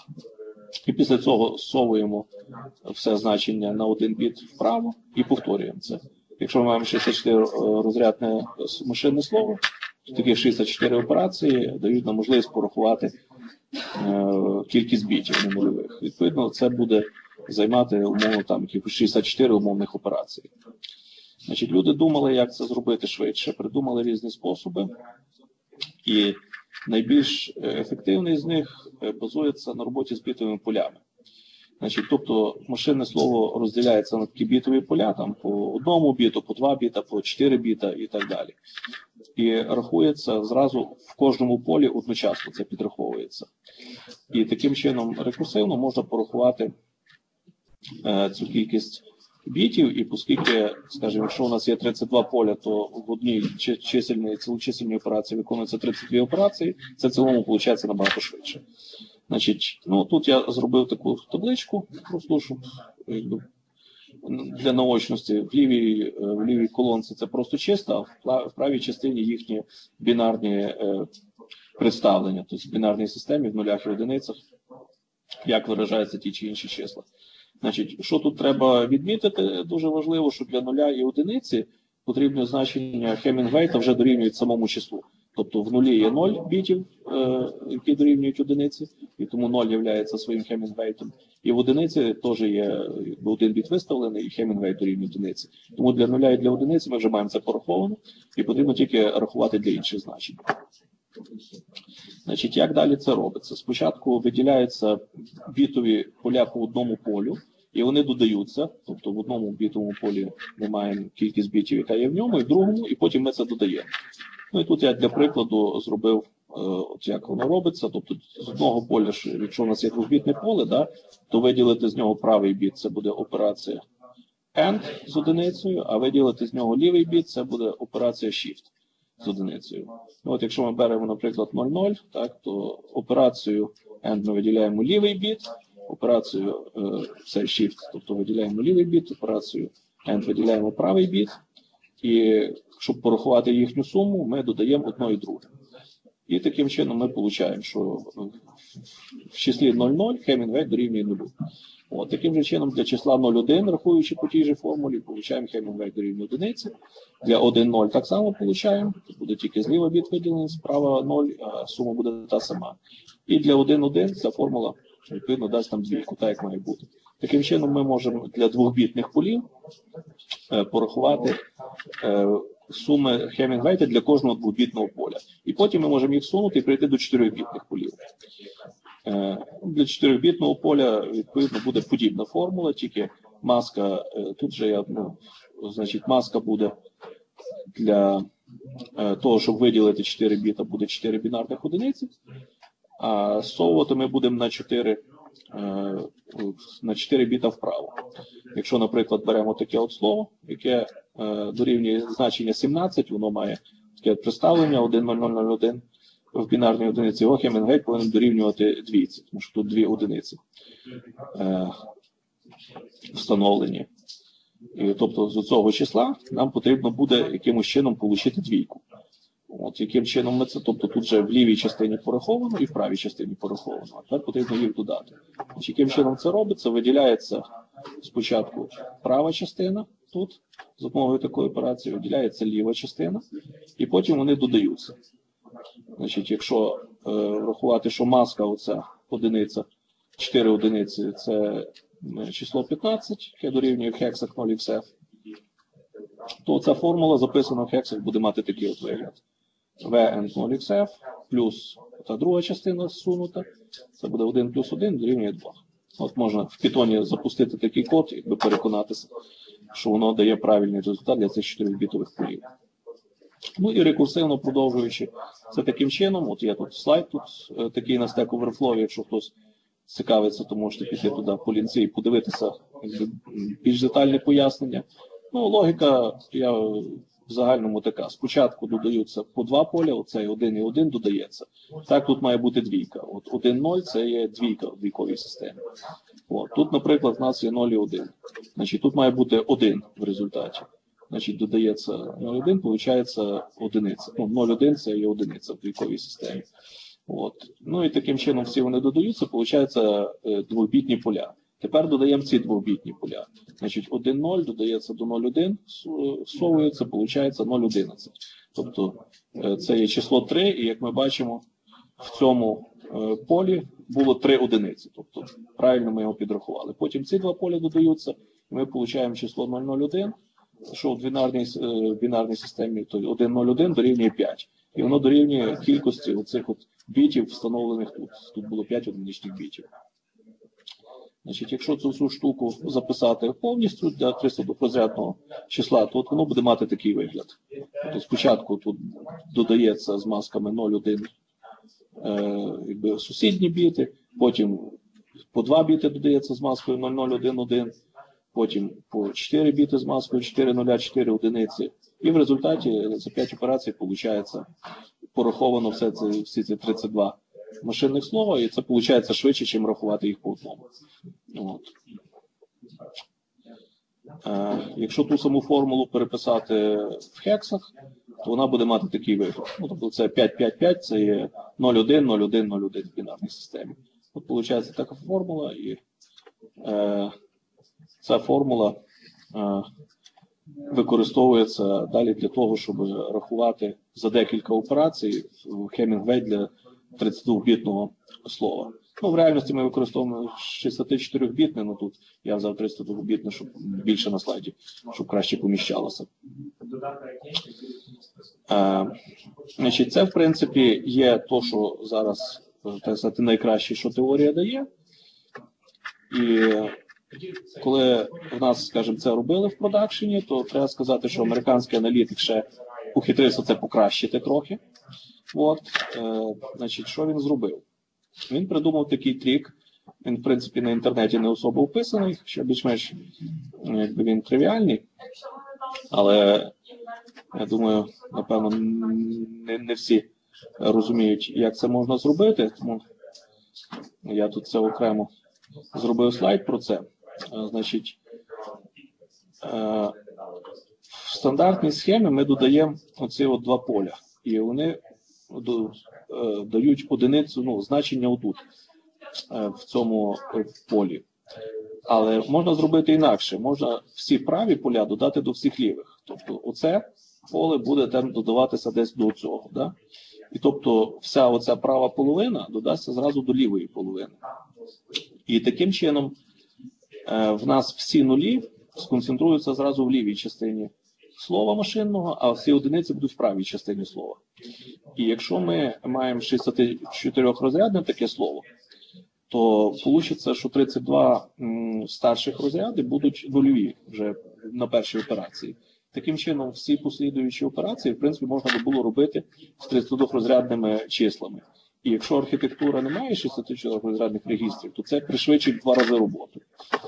A: І після цього зсовуємо все значення на один біт вправо і повторюємо це. Якщо ми маємо шістдесят чотири розрядне машинне слово, то такі шістдесят чотири операції дають нам можливість порахувати е, кількість бітів ненульових. Відповідно, це буде займати умовно там якихось шістдесят чотири умовних операцій. Значить, люди думали, як це зробити швидше, придумали різні способи. І найбільш ефективний з них базується на роботі з бітовими полями. Значить, тобто машинне слово розділяється на такі бітові поля, там по одному біту, по два біта, по чотири біта і так далі. І рахується зразу в кожному полі одночасно, це підраховується. І таким чином рекурсивно можна порахувати е, цю кількість бітів, і оскільки, скажімо, якщо у нас є тридцять два поля, то в одній чисельній, цілочисельній операції виконується тридцять дві операції, це в цілому виходить набагато швидше. Значить, ну, тут я зробив таку табличку, просто щоб якби, для наочності. В лівій, в лівій колонці це просто чисто, а в правій частині їхні бінарні е, представлення, тобто в бінарній системі в нулях і одиницях, як виражаються ті чи інші числа. Значить, що тут треба відмітити, дуже важливо, що для нуля і одиниці потрібне значення Хемінгвейта вже дорівнюють самому числу. Тобто в нулі є ноль бітів, е, які дорівнюють одиниці, і тому ноль є своїм Хемінгвейтом. І в одиниці теж є один біт виставлений, і Хемінгвейт дорівнює одиниці. Тому для нуля і для одиниці ми вже маємо це пораховано, і потрібно тільки рахувати для інших значень. Значить, як далі це робиться? Спочатку виділяються бітові поля по одному полю, і вони додаються, тобто в одному бітовому полі ми маємо кількість бітів, яка є в ньому, і в другому, і потім ми це додаємо. Ну і тут я для прикладу зробив, от як воно робиться, тобто з одного поля, якщо у нас є двохбітне поле, да, то виділити з нього правий біт, це буде операція AND з одиницею, а виділити з нього лівий біт, це буде операція SHIFT з одиницею. Ну, от якщо ми беремо, наприклад, нуль нуль, так, то операцію AND ми виділяємо лівий біт, операцію е, це Shift, тобто виділяємо лівий біт, операцію AND виділяємо правий біт, і щоб порахувати їхню суму, ми додаємо одно і друге. І таким чином ми отримуємо, що в числі нуль нуль Хемінгвейт дорівнює нулю. От, таким же чином для числа нуль один, рахуючи по тій же формулі, отримуємо Хемінгвейт дорівнює одиниці. Для один нуль так само отримуємо, буде тільки зліва біт виділений, справа нуль, а сума буде та сама. І для один один ця формула, відповідно, дасть нам двійку, так як має бути. Таким чином ми можемо для двохбітних полів е, порахувати е, суми Хемінгвейта для кожного двохбітного поля. І потім ми можемо їх сунути і прийти до чотирьохбітних полів. Е, для чотирьохбітного поля, відповідно, буде подібна формула, тільки маска, е, тут же я, ну, значить, маска буде для е, того, щоб виділити чотири біта, буде чотири бінарних одиниці, а зсовувати ми будемо на чотири, е, на чотири біта вправо. Якщо, наприклад, беремо таке от слово, яке е, дорівнює значення сімнадцять, воно має таке представлення один нуль нуль нуль один в бінарній одиниці, його Хемінгвейт повинен дорівнювати двійці, тому що тут дві одиниці е, встановлені. І, тобто з цього числа нам потрібно буде якимось чином отримати двійку. От яким чином ми це, тобто тут вже в лівій частині пораховано і в правій частині пораховано, а тепер потрібно їх додати. От яким чином це робиться? Виділяється спочатку права частина тут, за допомогою такої операції, виділяється ліва частина, і потім вони додаються. Значить, якщо е, врахувати, що маска оця одиниця, чотири одиниці, це число п'ятнадцять, яке дорівнює в хексах нуль ікс еф, то ця формула записана в хексах буде мати такий от вигляд. ве енд нуль ікс еф плюс та друга частина зсунута, це буде один плюс один дорівнює два. От можна в Python запустити такий код, якби переконатися, що воно дає правильний результат для цих чотирьохбітових полів. Ну і рекурсивно продовжуючи це таким чином, от є тут слайд, тут е, такий на Stack Overflow, якщо хтось цікавиться, то можете піти туди по лінці і подивитися якби, більш детальне пояснення. Ну, логіка, я в загальному така. Спочатку додаються по два поля, оцей один і один додається. Так, тут має бути двійка. От один нуль це є двійка в двійковій системі. От, тут, наприклад, в нас є нуль і один. Значить, тут має бути один в результаті. Значить, додається нуль один, виходить одиниця. Ну, нуль один це є одиниця в двійковій системі. От. Ну і таким чином всі вони додаються, виходить двобітні поля. Тепер додаємо ці двобітні поля. Значить, один нуль додається до нуль один, всовується, виходить нуль одинадцять. Тобто це є число три, і як ми бачимо, в цьому полі було три одиниці. Тобто правильно ми його підрахували. Потім ці два поля додаються, і ми отримуємо число нуль нуль один, що в бінарній, в бінарній системі то один нуль один дорівнює п'ять. І воно дорівнює кількості оцих от бітів, встановлених тут. Тут було п'ять одиничних бітів. Значить, якщо цю всю штуку записати повністю для триста-розрядного числа, то от воно буде мати такий вигляд. Тобто спочатку тут додається з масками нуль один е, якби сусідні біти, потім по два біти додається з маскою нуль нуль один один, потім по чотири біти з маскою чотири нуль чотири одиниці. І в результаті за п'ять операцій виходить пораховано все це, всі ці тридцять два машинних слова, і це виходить швидше, ніж рахувати їх по одному. От. Е, якщо ту саму формулу переписати в хексах, то вона буде мати такий вигляд. Ну, тобто це п'ять п'ять п'ять, це є нуль один нуль один нуль один в бінарній системі. От виходить така формула, і е, ця формула е, використовується далі для того, щоб рахувати за декілька операцій в Хемінгвей для тридцятидвобітного слова. Ну, в реальності ми використовуємо шістдесятичотирьохбітне, ну тут я взяв тридцятидвобітне, щоб більше на слайді, щоб краще поміщалося. Е, значить, це, в принципі, є то, що зараз, так сказати, найкраще, що теорія дає. І коли в нас, скажімо, це робили в продакшені, то треба сказати, що американський аналітик ще ухитрився це покращити трохи. От, е, значить, що він зробив? Він придумав такий трік. Він, в принципі, на інтернеті не особо описаний, що більш-менш якби він тривіальний. Але, я думаю, напевно, не, не всі розуміють, як це можна зробити. Тому я тут це окремо зробив слайд про це. Значить, в стандартній схемі ми додаємо оці от два поля. І вони дають одиницю, ну, значення отут, в цьому полі. Але можна зробити інакше. Можна всі праві поля додати до всіх лівих. Тобто оце поле буде там додаватися десь до цього. Да? І тобто вся оця права половина додасться зразу до лівої половини. І таким чином в нас всі нулі сконцентруються зразу в лівій частині слова машинного, а всі одиниці будуть в правій частині слова. І якщо ми маємо шістдесятичотирьохрозрядне таке слово, то вийде, що тридцять два м, старших розряди будуть нульові вже на першій операції. Таким чином, всі послідуючі операції, в принципі, можна би було робити з тридцятидвохрозрядними числами. І якщо архітектура не має шістдесятичотирьохрозрядних регістрів, то це пришвидшить в два рази роботу.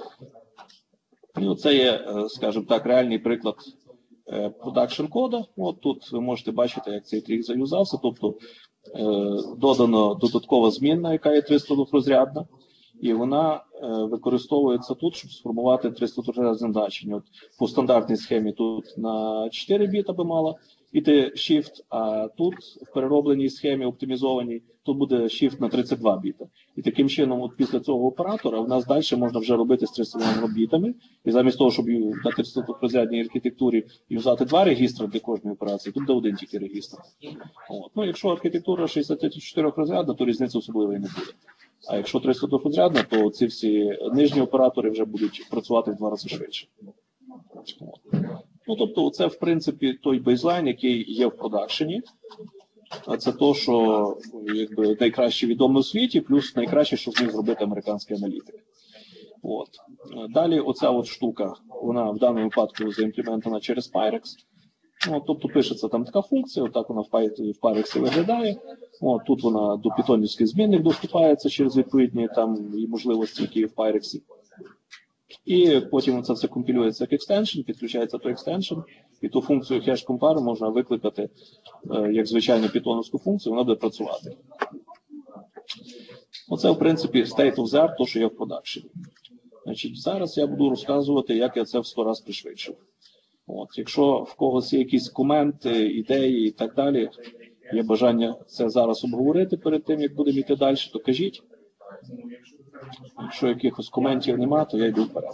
A: І це є, скажімо так, реальний приклад продакшн кода. От тут ви можете бачити, як цей трік заюзався. Тобто е, додано додаткова змінна, яка є тридцятидвохрозрядна, і вона е, використовується тут, щоб сформувати тридцятидвохрозрядне значення. От по стандартній схемі тут на чотири біта би мала іти shift, а тут в переробленій схемі оптимізованій тут буде shift на тридцять два біта. І таким чином, от після цього оператора, в нас далі можна вже робити з тридцять двома бітами. І замість того, щоб на тридцятидвохрозрядній архітектурі юзати два регістри для кожної операції, тут буде один тільки регістр. От. Ну, якщо архітектура шістдесятичотирьохрозрядна, то різниці особливої не буде. А якщо тридцятидвохрозрядна, то ці всі нижні оператори вже будуть працювати в два рази швидше. От. Ну, тобто, це, в принципі, той бейзлайн, який є в продакшені. А це то, що якби найкраще відомо у світі, плюс найкраще, що зміг зробити американський аналітик. От. Далі оця от штука, вона в даному випадку заімплементована через Pyrex. От, тобто пишеться там така функція, отак вона в Pyrex виглядає. От, тут вона до питонівських змінних доступається через відповідні там і можливості, які є в Pyrex. І потім це все компілюється як екстеншн, підключається той екстеншн, і ту функцію hash-compare можна викликати е, як звичайну питоновську функцію, вона буде працювати. Оце, в принципі, state of the art, то, що є в продакшені. Значить, зараз я буду розказувати, як я це в сто раз пришвидшив. От, якщо в когось є якісь коменти, ідеї і так далі, є бажання це зараз обговорити перед тим, як будемо йти далі, то кажіть. Якщо якихось коментів немає, то я йду вперед.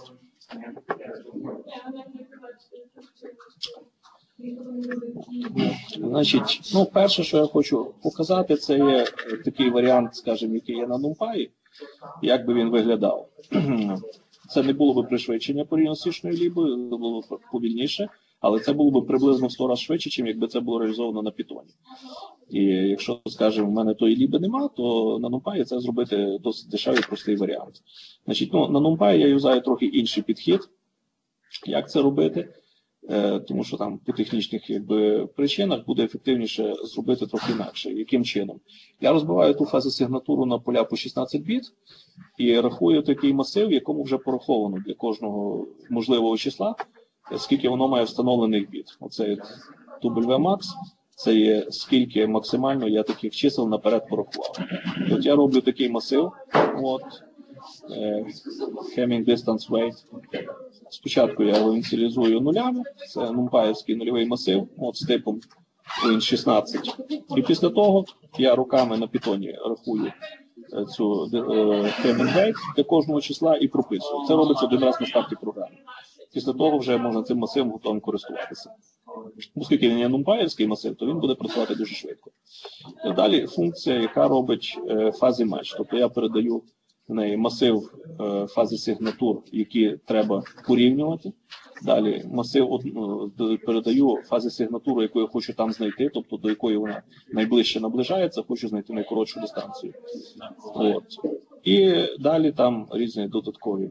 A: Значить, ну, перше, що я хочу показати, це є такий варіант, скажімо, який є на NumPy, як би він виглядав. Це не було б пришвидшення порівняно з сішною лібою, це було б повільніше, але це було б приблизно в сто разів швидше, ніж якби це було реалізовано на Python. І якщо, скажімо, в мене тої ліби нема, то на NumPy це зробити досить дешевий, простий варіант. Значить, ну, на NumPy я юзаю трохи інший підхід, як це робити, е, тому що там по технічних якби, причинах буде ефективніше зробити трохи інакше. Яким чином? Я розбиваю ту фазосигнатуру на поля по шістнадцять біт і рахую такий масив, в якому вже пораховано для кожного можливого числа, скільки воно має встановлених біт. Оце W max, це є скільки максимально я таких чисел наперед порахував. От я роблю такий масив, от, Hamming Distance Weight. Спочатку я його ініціалізую нулями, це нумпаївський нульовий масив, от з типом він шістнадцять. І після того я руками на питоні рахую цю Hamming Weight для кожного числа і прописую. Це робиться один раз на старті програми. Після того вже можна цим масивом готовим користуватися. Оскільки він є нумпаївський масив, то він буде працювати дуже швидко. І далі функція, яка робить фазі матч. Тобто я передаю в неї масив фази сигнатур, які треба порівнювати. Далі масив передаю фази сигнатури, яку я хочу там знайти, тобто до якої вона найближче наближається, хочу знайти найкоротшу дистанцію. От. І далі там різні додаткові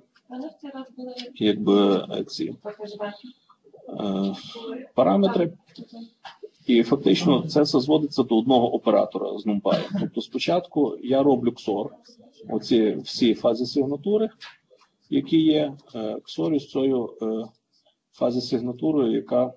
A: якби, ці, е, параметри. І фактично це все зводиться до одного оператора з NumPy. Тобто спочатку я роблю ксор, оці всі фази сигнатури, які є, е, ксорю з цією е, фази сигнатурою, яка,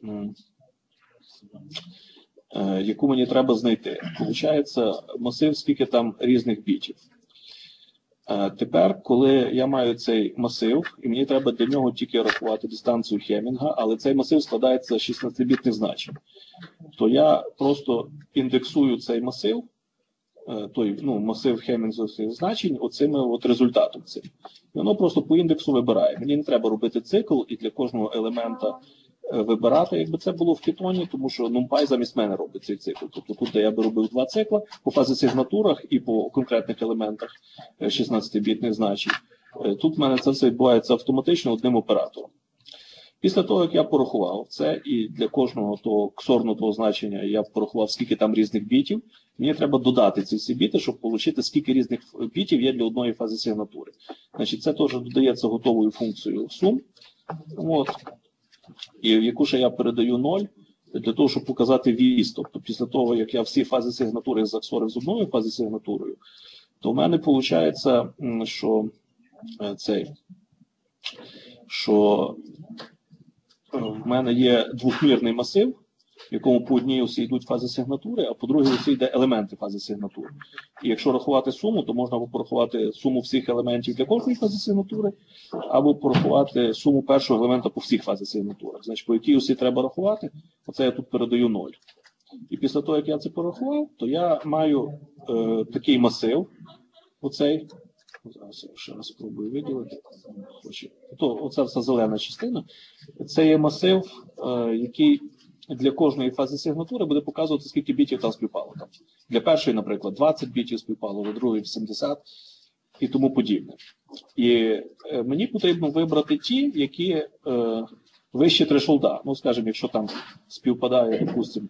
A: е, яку мені треба знайти. Получається масив, скільки там різних бітів. Тепер, коли я маю цей масив, і мені треба для нього тільки рахувати дистанцію Хемінга, але цей масив складається з шістнадцятибітних значень, то я просто індексую цей масив, той ну, масив хемінговських значень, оцими от результатом цим. І воно просто по індексу вибирає. Мені не треба робити цикл і для кожного елемента вибирати, якби це було в Python, тому що NumPy замість мене робить цей цикл. Тобто тут я би робив два цикла по фазі сигнатурах і по конкретних елементах шістнадцятибітних значень. Тут в мене це все відбувається автоматично одним оператором. Після того, як я порахував це, і для кожного того ксорного того значення я порахував, скільки там різних бітів, мені треба додати ці всі біти, щоб отримати, скільки різних бітів є для одної фази сигнатури. Значить, це теж додається готовою функцією сум. От. І в яку ще я передаю ноль, для того, щоб показати віз. Тобто після того, як я всі фази сигнатури заксорив з одною фази сигнатурою, то в мене виходить, що цей, що в мене є двохмірний масив, в якому по одній осі йдуть фази сигнатури, а по другій осі йде елементи фази сигнатури. І якщо рахувати суму, то можна або порахувати суму всіх елементів для кожної фази сигнатури, або порахувати суму першого елемента по всіх фазі сигнатурах. Значить, по якій осі треба рахувати, оце я тут передаю ноль. І після того, як я це порахував, то я маю е, такий масив, оцей, зараз я ще раз спробую виділити, то оця вся зелена частина, це є масив, е, який для кожної фази сигнатури буде показувати, скільки бітів там співпало. Там. Для першої, наприклад, двадцять бітів співпало, для другої сімдесят і тому подібне. І е, мені потрібно вибрати ті, які е, вищі трешолда. Ну, скажімо, якщо там співпадає, допустимо,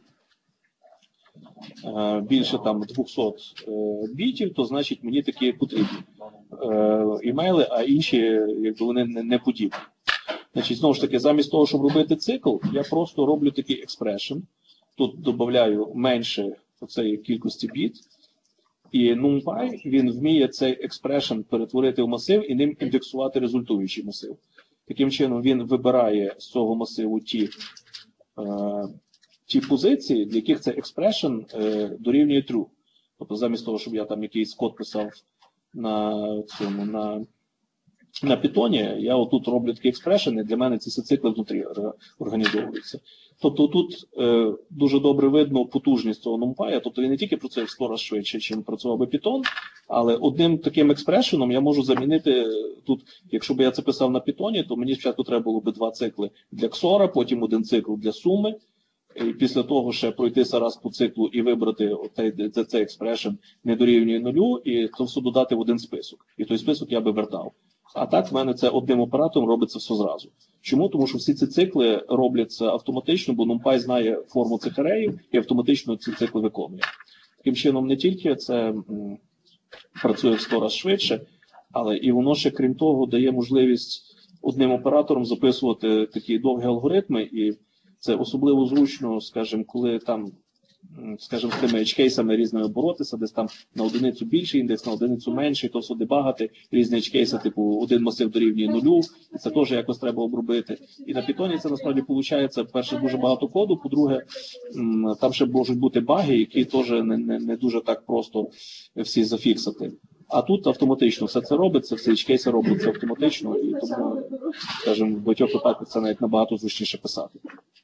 A: е, більше там двохсот е, бітів, то значить мені такі потрібні е, імейли, а інші, якби вони не, не подібні. Значить, знову ж таки, замість того, щоб робити цикл, я просто роблю такий експрешн. Тут додаю менше цієї кількості біт. І NumPy, він вміє цей експрешн перетворити в масив і ним індексувати результуючий масив. Таким чином, він вибирає з цього масиву ті, е, ті позиції, для яких цей експрешн е, дорівнює true. Тобто, замість того, щоб я там якийсь код писав на цьому, на На Python, я отут роблю такі експрешени, для мене ці цикли внутрі організовуються. Тобто тут е, дуже добре видно потужність цього NumPy, тобто він не тільки працює в сто разів швидше, чим працював би Python, але одним таким експрешеном я можу замінити тут, якщо б я це писав на Python, то мені спочатку треба було б два цикли для ксора, потім один цикл для суми, і після того ще пройтися раз по циклу і вибрати оцей, цей експрешен не дорівнює нулю, і то все додати в один список. І той список я би вертав. А так в мене це одним оператором робиться все зразу. Чому? Тому що всі ці цикли робляться автоматично, бо NumPy знає форму цих ареїв і автоматично ці цикли виконує. Таким чином, не тільки це м, працює в сто разів швидше, але і воно ще, крім того, дає можливість одним оператором записувати такі довгі алгоритми, і це особливо зручно, скажімо, коли там скажімо, з тими едж-кейсами різними боротися, десь там на одиницю більший індекс, на одиницю менший, то все дебагати, різні едж-кейси, типу один масив дорівнює нулю, і це теж якось треба обробити. І на Python це насправді виходить, перше, дуже багато коду, по-друге, там ще можуть бути баги, які теж не, не, не дуже так просто всі зафіксити. А тут автоматично все це робиться, всі едж-кейси робляться автоматично, і тому, скажімо, в багатьох випадках це навіть набагато зручніше писати.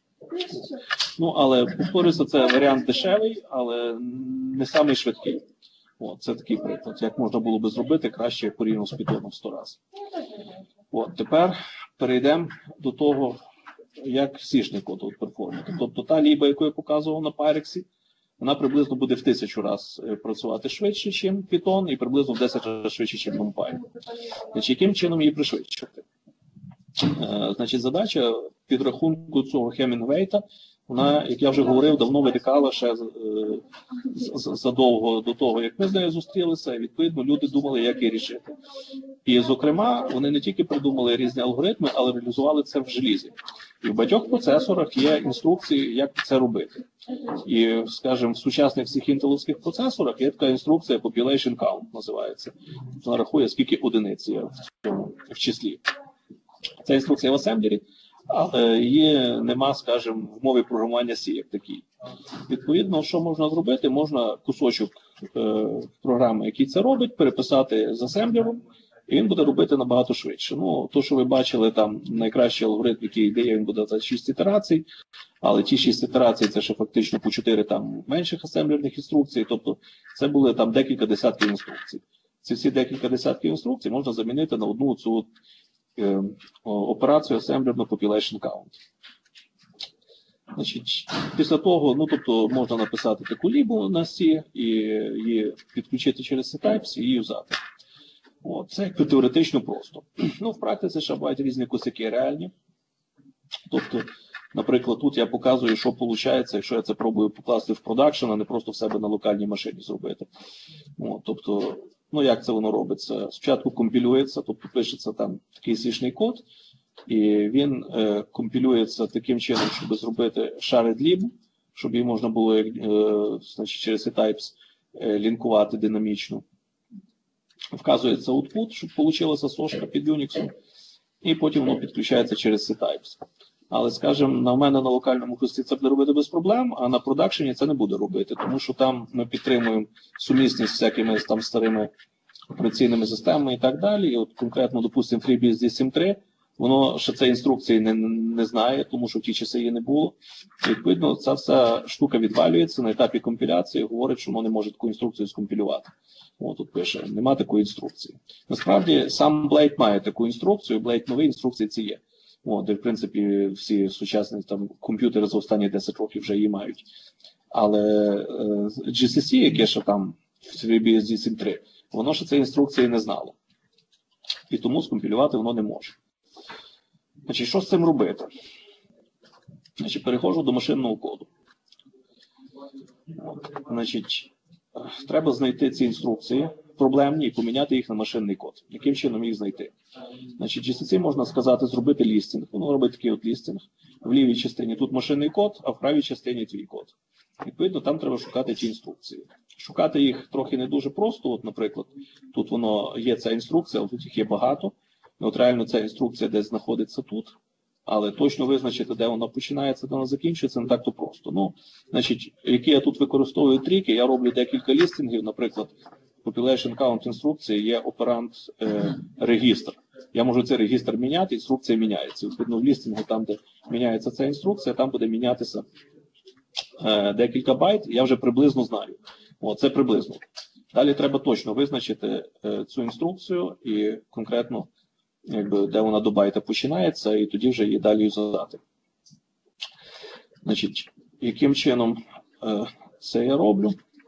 A: Ну, але, повторюся, це варіант дешевий, але не самий швидкий. От, це такий приклад. Як можна було би зробити, краще порівняно з Python в сто разів. От, тепер перейдемо до того, як сішний код outperformити. Тобто та ліба, яку я показував на Pyrex, вона приблизно буде в тисячу разів працювати швидше, ніж Python, і приблизно в десять разів швидше, ніж NumPy. Значить, яким чином її пришвидшити? Значить, задача підрахунку цього Хемінгвейта, вона, як я вже говорив, давно виникала ще задовго до того, як ми з нею зустрілися, і відповідно люди думали, як її рішити. І, зокрема, вони не тільки придумали різні алгоритми, але реалізували це в желізі. І в багатьох процесорах є інструкції, як це робити. І, скажімо, в сучасних всіх інтеловських процесорах є така інструкція population count, називається. Вона рахує, скільки одиниць є в цьому в числі. Це інструкція в асемблері, але її нема, скажімо, в мові програмування Сі як такій. Відповідно, що можна зробити? Можна кусочок е, програми, який це робить, переписати з асемблером, і він буде робити набагато швидше. Ну, то, що ви бачили, там найкращий алгоритм, який йде, він буде за шість ітерацій, але ті шість ітерацій, це ще фактично по чотири там менших асемблерних інструкцій, тобто це були там декілька десятків інструкцій. Ці всі декілька десятків інструкцій можна замінити на одну цю е, операцію assembler на population count. Значить, після того, ну, тобто, можна написати таку лібу на Сі і її підключити через C-Types і її взяти. От, це якби теоретично просто. Ну, в практиці ще бувають різні косяки реальні. Тобто, наприклад, тут я показую, що виходить, якщо я це пробую покласти в продакшн, а не просто в себе на локальній машині зробити. От, тобто, ну, як це воно робиться? Спочатку компілюється, тобто пишеться там такий сішний код, і він е, компілюється таким чином, щоб зробити shared lib, щоб її можна було е, значить, через C-Types е, лінкувати динамічно. Вказується output, щоб вийшла сошка під Unix, і потім воно підключається через C-Types. Але, скажімо, на мене на локальному хості це буде робити без проблем, а на продакшені це не буде робити, тому що там ми підтримуємо сумісність з всякими там старими операційними системами і так далі. І от конкретно, допустимо, FreeBSD сім точка три, воно ще цієї інструкції не, не знає, тому що в ті часи її не було. І, відповідно, ця вся штука відвалюється на етапі компіляції, говорить, що воно не може таку інструкцію скомпілювати. О, тут пише, нема такої інструкції. Насправді, сам Blade має таку інструкцію, Blade новий інструкції ці є. О, де, в принципі, всі сучасні там, комп'ютери за останні десять років вже її мають. Але е, джі сі сі, яке ще там в FreeBSD сім точка три, воно ще цієї інструкції не знало. І тому скомпілювати воно не може. Значить, що з цим робити? Значить, переходжу до машинного коду. От, значить, треба знайти ці інструкції проблемні і поміняти їх на машинний код. Яким чином їх знайти? Значить, джі сі сі можна сказати зробити лістинг. Воно робить такий от лістинг. В лівій частині тут машинний код, а в правій частині твій код. Відповідно, там треба шукати ті інструкції. Шукати їх трохи не дуже просто. От, наприклад, тут воно є ця інструкція, але тут їх є багато. І от реально ця інструкція десь знаходиться тут. Але точно визначити, де вона починається, де вона закінчується, не так-то просто. Ну, значить, які я тут використовую тріки, я роблю декілька лістингів. Наприклад, population count інструкції є оперант е, регістр. Я можу цей регістр міняти, інструкція міняється. Відповідно, в лістингу, там, де міняється ця інструкція, там буде мінятися е, декілька байт, я вже приблизно знаю. О, це приблизно. Далі треба точно визначити е, цю інструкцію і конкретно, якби, де вона до байта починається, і тоді вже її далі задати. Значить, яким чином е, це я роблю?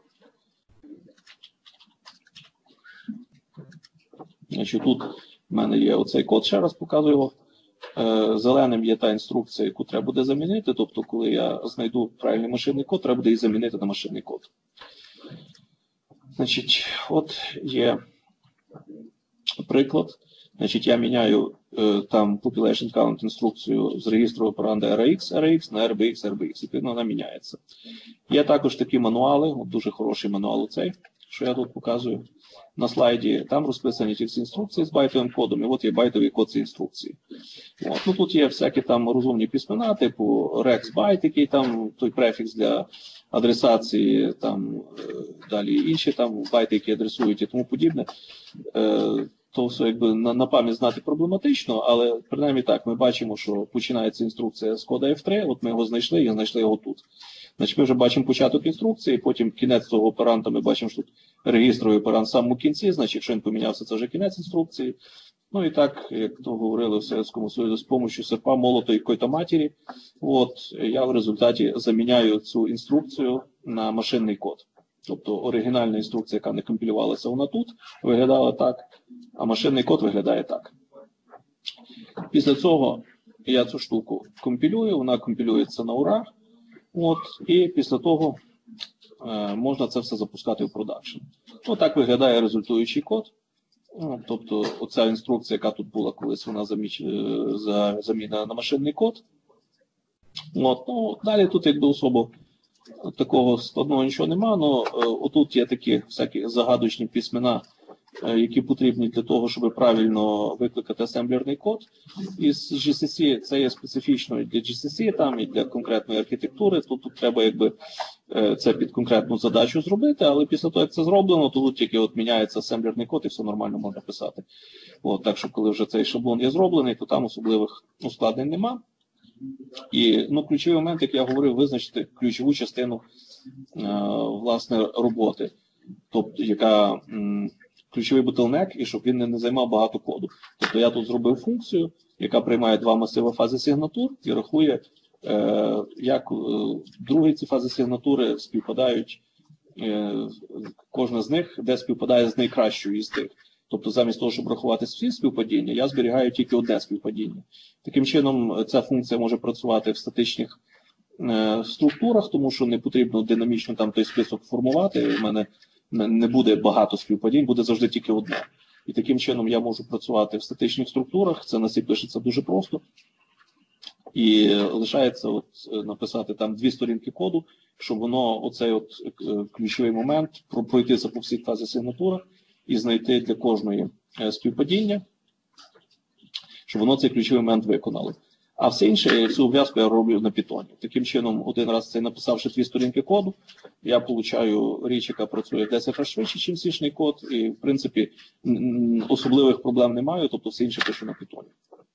A: Значить, тут в мене є оцей код, ще раз показую його. Е, зеленим є та інструкція, яку треба буде замінити. Тобто, коли я знайду правильний машинний код, треба буде її замінити на машинний код. Значить, от є приклад. Значить, я міняю е, там population count інструкцію з регістру операнда ар ікс, ар ікс на ар бі ікс, ар бі ікс. Відповідно, вона міняється. Є також такі мануали, от дуже хороший мануал у цей, що я тут показую на слайді. Там розписані ті всі інструкції з байтовим кодом, і от є байтовий код цієї інструкції. От. Ну, тут є всякі там розумні письмена, типу rex-byte, який там той префікс для адресації, там далі інші там байти, які адресують і тому подібне. Е, то все якби на, на пам'ять знати проблематично, але принаймні так, ми бачимо, що починається інструкція з кода еф три, от ми його знайшли і знайшли його тут. Значить, ми вже бачимо початок інструкції, потім кінець цього операнта, ми бачимо, що тут регістровий оперант в самому кінці, значить, якщо він помінявся, це вже кінець інструкції. Ну і так, як то говорили в Совєтському Союзі, з допомогою серпа, молота і койта матері, от, я в результаті заміняю цю інструкцію на машинний код. Тобто оригінальна інструкція, яка не компілювалася, вона тут, виглядала так, а машинний код виглядає так. Після цього я цю штуку компілюю, вона компілюється на ура, от, і після того е, можна це все запускати в продакшн. Ну, так виглядає результуючий код. Ну, тобто оця інструкція, яка тут була колись, вона заміч... за... замінена на машинний код. От, ну, далі тут якби особо такого складного нічого нема, але отут є такі всякі загадочні письмена, які потрібні для того, щоб правильно викликати асемблерний код. І з джі сі сі це є специфічно і для джі сі сі, там, і для конкретної архітектури. Тут, тут треба якби це під конкретну задачу зробити, але після того, як це зроблено, то тут тільки от міняється асемблерний код і все нормально можна писати. От, так що коли вже цей шаблон є зроблений, то там особливих ускладнень нема. І ну, ключовий момент, як я говорив, визначити ключову частину е, власне роботи, тобто яка м, ключовий bottleneck, і щоб він не, не займав багато коду. Тобто я тут зробив функцію, яка приймає два масиви фази сигнатур і рахує, е, як е, другі ці фази сигнатури співпадають, е, кожна з них, де співпадає з найкращою із тих. Тобто замість того, щоб рахувати всі співпадіння, я зберігаю тільки одне співпадіння. Таким чином, ця функція може працювати в статичних е, структурах, тому що не потрібно динамічно там той список формувати. У мене не буде багато співпадінь, буде завжди тільки одне. І таким чином я можу працювати в статичних структурах, це на сі пишеться дуже просто. І лишається от написати там дві сторінки коду, щоб воно, оцей от ключовий момент, пройтися по всіх фазах сигнатурах і знайти для кожної співпадіння, щоб воно цей ключовий момент виконало. А все інше, цю обв'язку я роблю на питоні. Таким чином, один раз це написавши дві сторінки коду, я получаю річ, яка працює в десять разів швидше, ніж сішний код, і, в принципі, особливих проблем не маю, тобто все інше пишу на питоні.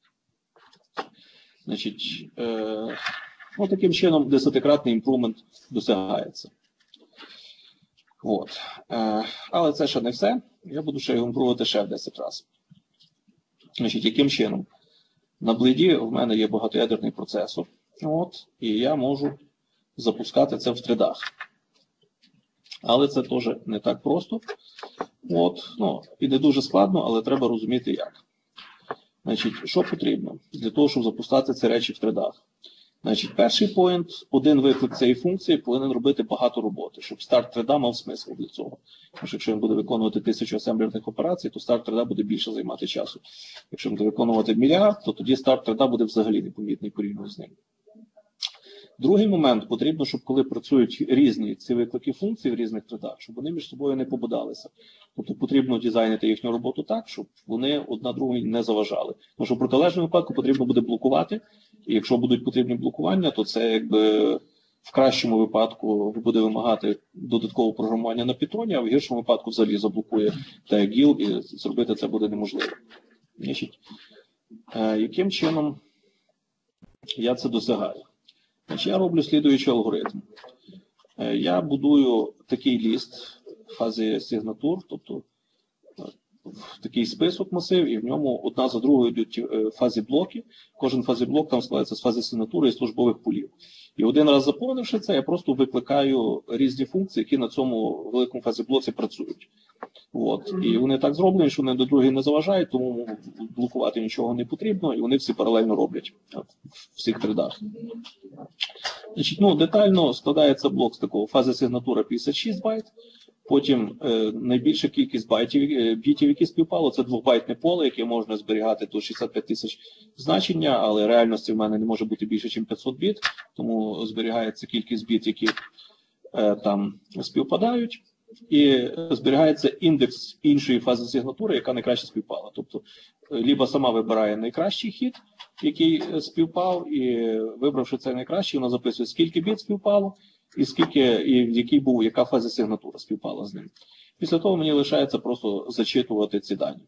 A: Значить, е, ну, таким чином десятикратний імпрувмент досягається. От. Е, але це ще не все. Я буду ще його імпрувати ще в десять разів. Значить, яким чином? На бліді в мене є багатоядерний процесор, от, і я можу запускати це в тредах. Але це теж не так просто. От, ну, і не дуже складно, але треба розуміти як. Значить, що потрібно для того, щоб запускати ці речі в тредах? Значить, перший поінт, один виклик цієї функції повинен робити багато роботи, щоб старт треда мав смисл для цього. Тому що якщо він буде виконувати тисячу асемблерних операцій, то старт треда буде більше займати часу. Якщо він буде виконувати мільярд, то тоді старт треда буде взагалі непомітний порівняно з ним. Другий момент, потрібно, щоб коли працюють різні ці виклики функцій в різних тредах, щоб вони між собою не побудалися. Тобто потрібно дизайнити їхню роботу так, щоб вони одна другій не заважали. Тому що в протилежному випадку потрібно буде блокувати, і якщо будуть потрібні блокування, то це якби в кращому випадку буде вимагати додаткового програмування на питоні, а в гіршому випадку взагалі заблокує гіл, і зробити це буде неможливо. Значить, яким чином я це досягаю? Значить, я роблю слідуючий алгоритм. Я будую такий ліст фази сигнатур, тобто такий список масив, і в ньому одна за другою йдуть фазі блоки. Кожен фазі блок там складається з фази сигнатури і службових полів. І один раз заповнивши це, я просто викликаю різні функції, які на цьому великому фазі блоці працюють. От. І вони так зроблені, що вони до другої не заважають, тому блокувати нічого не потрібно, і вони всі паралельно роблять в всіх тредах. Значить, ну, детально складається блок з такого фази сигнатура п'ятдесят шість байт, Потім е, найбільша кількість байтів, е, бітів, які співпало, це двохбайтне поле, яке можна зберігати до шістдесят п'ять тисяч значення, але реальності в мене не може бути більше, ніж п'ятсот біт, тому зберігається кількість біт, які е, там співпадають, і зберігається індекс іншої фази сигнатури, яка найкраще співпала. Тобто, либо сама вибирає найкращий хід, який співпав, і вибравши цей найкращий, вона записує, скільки біт співпало, і скільки, і в якій був, яка фаза сигнатури співпала з ним. Після того мені лишається просто зачитувати ці дані.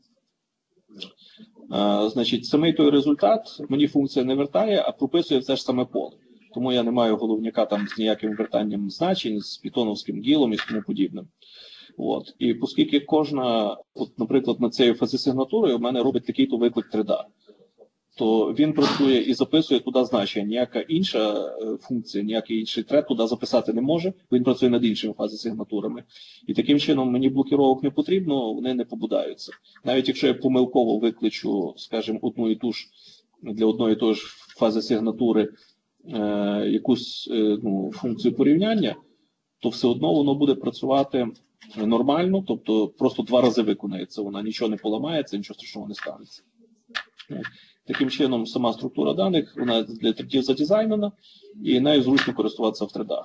A: А, значить, самий той результат мені функція не вертає, а прописує все ж саме поле. Тому я не маю головника там з ніяким вертанням значень, з пітоновським гілом і тому подібним. От. І оскільки кожна, от, наприклад, на цієї фази сигнатури у мене робить такий-то виклик три ді, то він працює і записує туди значення. Ніяка інша функція, ніякий інший тред туди записати не може, бо він працює над іншими фази сигнатурами. І таким чином мені блокіровок не потрібно, вони не побудаються. Навіть якщо я помилково викличу, скажімо, одну і ту ж, для одної і тої ж фази сигнатури е, якусь е, ну, функцію порівняння, то все одно воно буде працювати нормально, тобто просто два рази виконається, вона нічого не поламається, нічого страшного не станеться. Таким чином, сама структура даних, вона для тридів задизайнена, і нею зручно користуватися в тридах.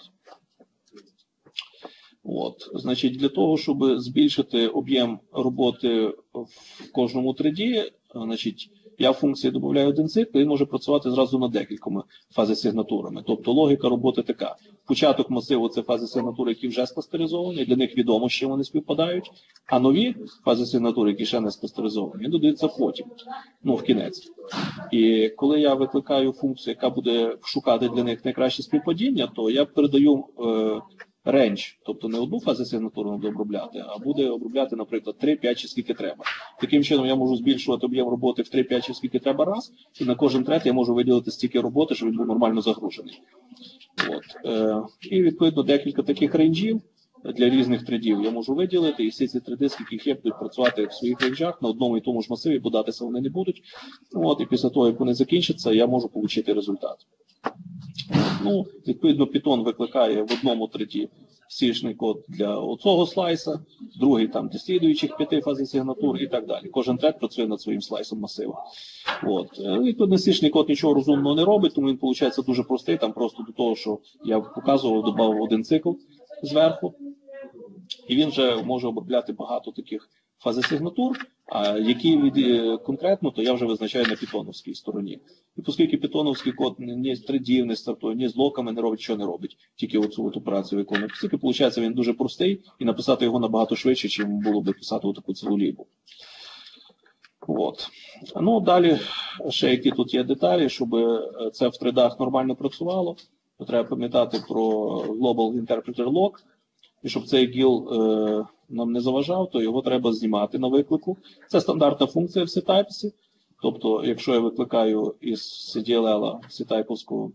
A: От, значить, для того, щоб збільшити об'єм роботи в кожному триді, значить, я в функції додаю один цикл, і він може працювати зразу над декількома фази сигнатурами. Тобто логіка роботи така. Початок масиву – це фази сигнатури, які вже спастеризовані, для них відомо, що вони співпадають, а нові фази сигнатури, які ще не спастеризовані, додаються потім, ну, в кінець. І коли я викликаю функцію, яка буде шукати для них найкраще співпадіння, то я передаю е, рендж, тобто не одну фазу сигнатури буде обробляти, а буде обробляти, наприклад, три, п'ять чи скільки треба. Таким чином я можу збільшувати об'єм роботи в три, п'ять чи скільки треба раз, і на кожен тред я можу виділити стільки роботи, щоб він був нормально загружений. От. Е, і відповідно декілька таких рейнджів для різних тредів я можу виділити, і всі ці треди, скільки їх є, будуть працювати в своїх рейнджах на одному і тому ж масиві, податися вони не будуть. От, і після того, як вони закінчаться, я можу отримати результат. Ну, відповідно, Python викликає в одному треді сішний код для оцього слайса, другий там для слідуючих п'яти фази сигнатур і так далі. Кожен тред працює над своїм слайсом масиву. От. Відповідно, сішний код нічого розумного не робить, тому він виходить дуже простий, там просто до того, що я показував, додав один цикл зверху, і він вже може обробляти багато таких фази сигнатур, а які від, конкретно, то я вже визначаю на пітоновській стороні. І оскільки пітоновський код ні з тредів не стартує, ні з блоками не робить, що не робить, тільки оцю от операцію виконує. Оскільки, виходить, він дуже простий, і написати його набагато швидше, ніж було б писати таку цілу лібу. От. Ну, далі ще які тут є деталі, щоб це в тредах нормально працювало, то треба пам'ятати про Global Interpreter Log, і щоб цей гіл е, нам не заважав, то його треба знімати на виклику. Це стандартна функція в C-Types. Тобто, якщо я викликаю із сі ді ел ел C-Types'ку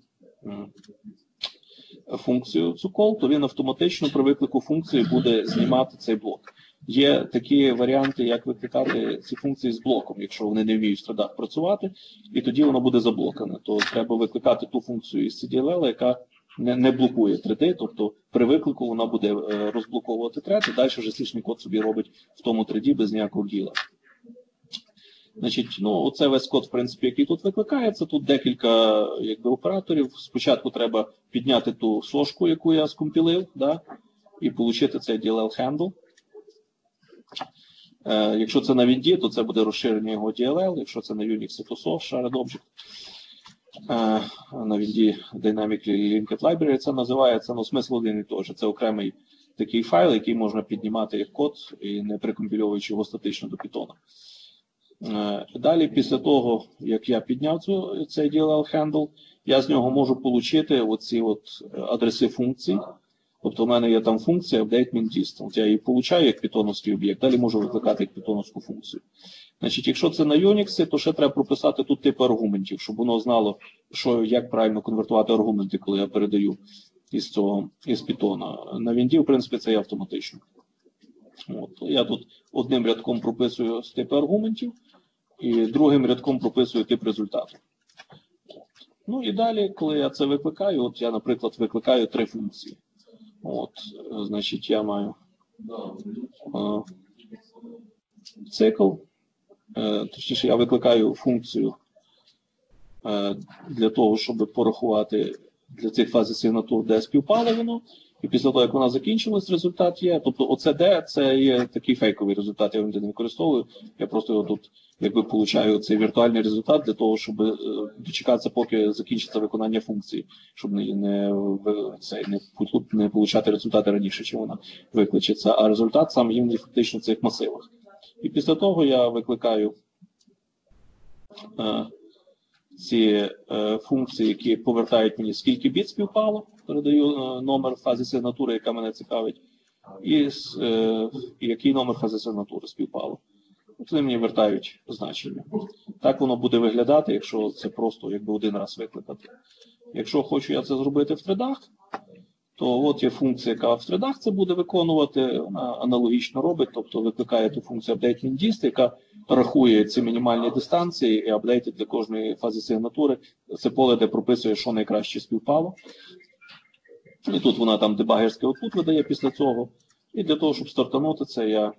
A: функцію цю call, то він автоматично при виклику функції буде знімати цей блок. Є такі варіанти, як викликати ці функції з блоком, якщо вони не вміють в тредах працювати, і тоді воно буде заблокане. То треба викликати ту функцію із сі ді ел ел, яка не, не блокує треди, тобто при виклику вона буде е, розблоковувати тред, і далі вже слішний код собі робить в тому треді без ніякого гіла. Значить, ну, оце весь код, в принципі, який тут викликається. Тут декілька якби, операторів. Спочатку треба підняти ту сошку, яку я скомпілив, да, і отримати цей ді ел ел handle. Е, якщо це на Вінді, то це буде розширення його ді ел ел. Якщо це на Unix, то soft shared object. Е, на Вінді Dynamic Linked Library це називається, ну, смисл один і той же. Це окремий такий файл, який можна піднімати як код, і не прикомпільовуючи його статично до Python. Далі, після того, як я підняв цю, цей ді ел ел handle, я з нього можу отримати оці от адреси функцій. Тобто в мене є там функція update min distance. Я її получаю як питоновський об'єкт, далі можу викликати як питоновську функцію. Значить, якщо це на Unix, то ще треба прописати тут типи аргументів, щоб воно знало, що, як правильно конвертувати аргументи, коли я передаю із цього, із Python. На Вінді, в принципі, це є автоматично. От. Я тут одним рядком прописую типи аргументів, і другим рядком прописую тип результату. Ну і далі, коли я це викликаю, от я, наприклад, викликаю три функції. От, значить, я маю цикл, точніше я викликаю функцію для того, щоб порахувати для цих фаз сигнатур, де співпало воно, і після того, як вона закінчилась, результат є. Тобто оце де, це є такий фейковий результат, я його не використовую, я просто його тут якби получаю цей віртуальний результат для того, щоб дочекатися, поки закінчиться виконання функції, щоб не, не, це, не, не получати результати раніше, чим вона викличеться, а результат сам є фактично в цих масивах. І після того я викликаю е, ці е, функції, які повертають мені, скільки біт співпало, передаю е, номер фази сигнатури, яка мене цікавить, і, е, і який номер фази сигнатури співпало. Вони мені вертають значення. Так воно буде виглядати, якщо це просто якби один раз викликати. Якщо хочу я це зробити в тредах, то от є функція, яка в тредах це буде виконувати, вона аналогічно робить, тобто викликає ту функцію updateMinDist, яка рахує ці мінімальні дистанції і апдейтить для кожної фази сигнатури. Це поле, де прописує, що найкраще співпало. І тут вона там дебагерський output видає після цього. І для того, щоб стартанути це, я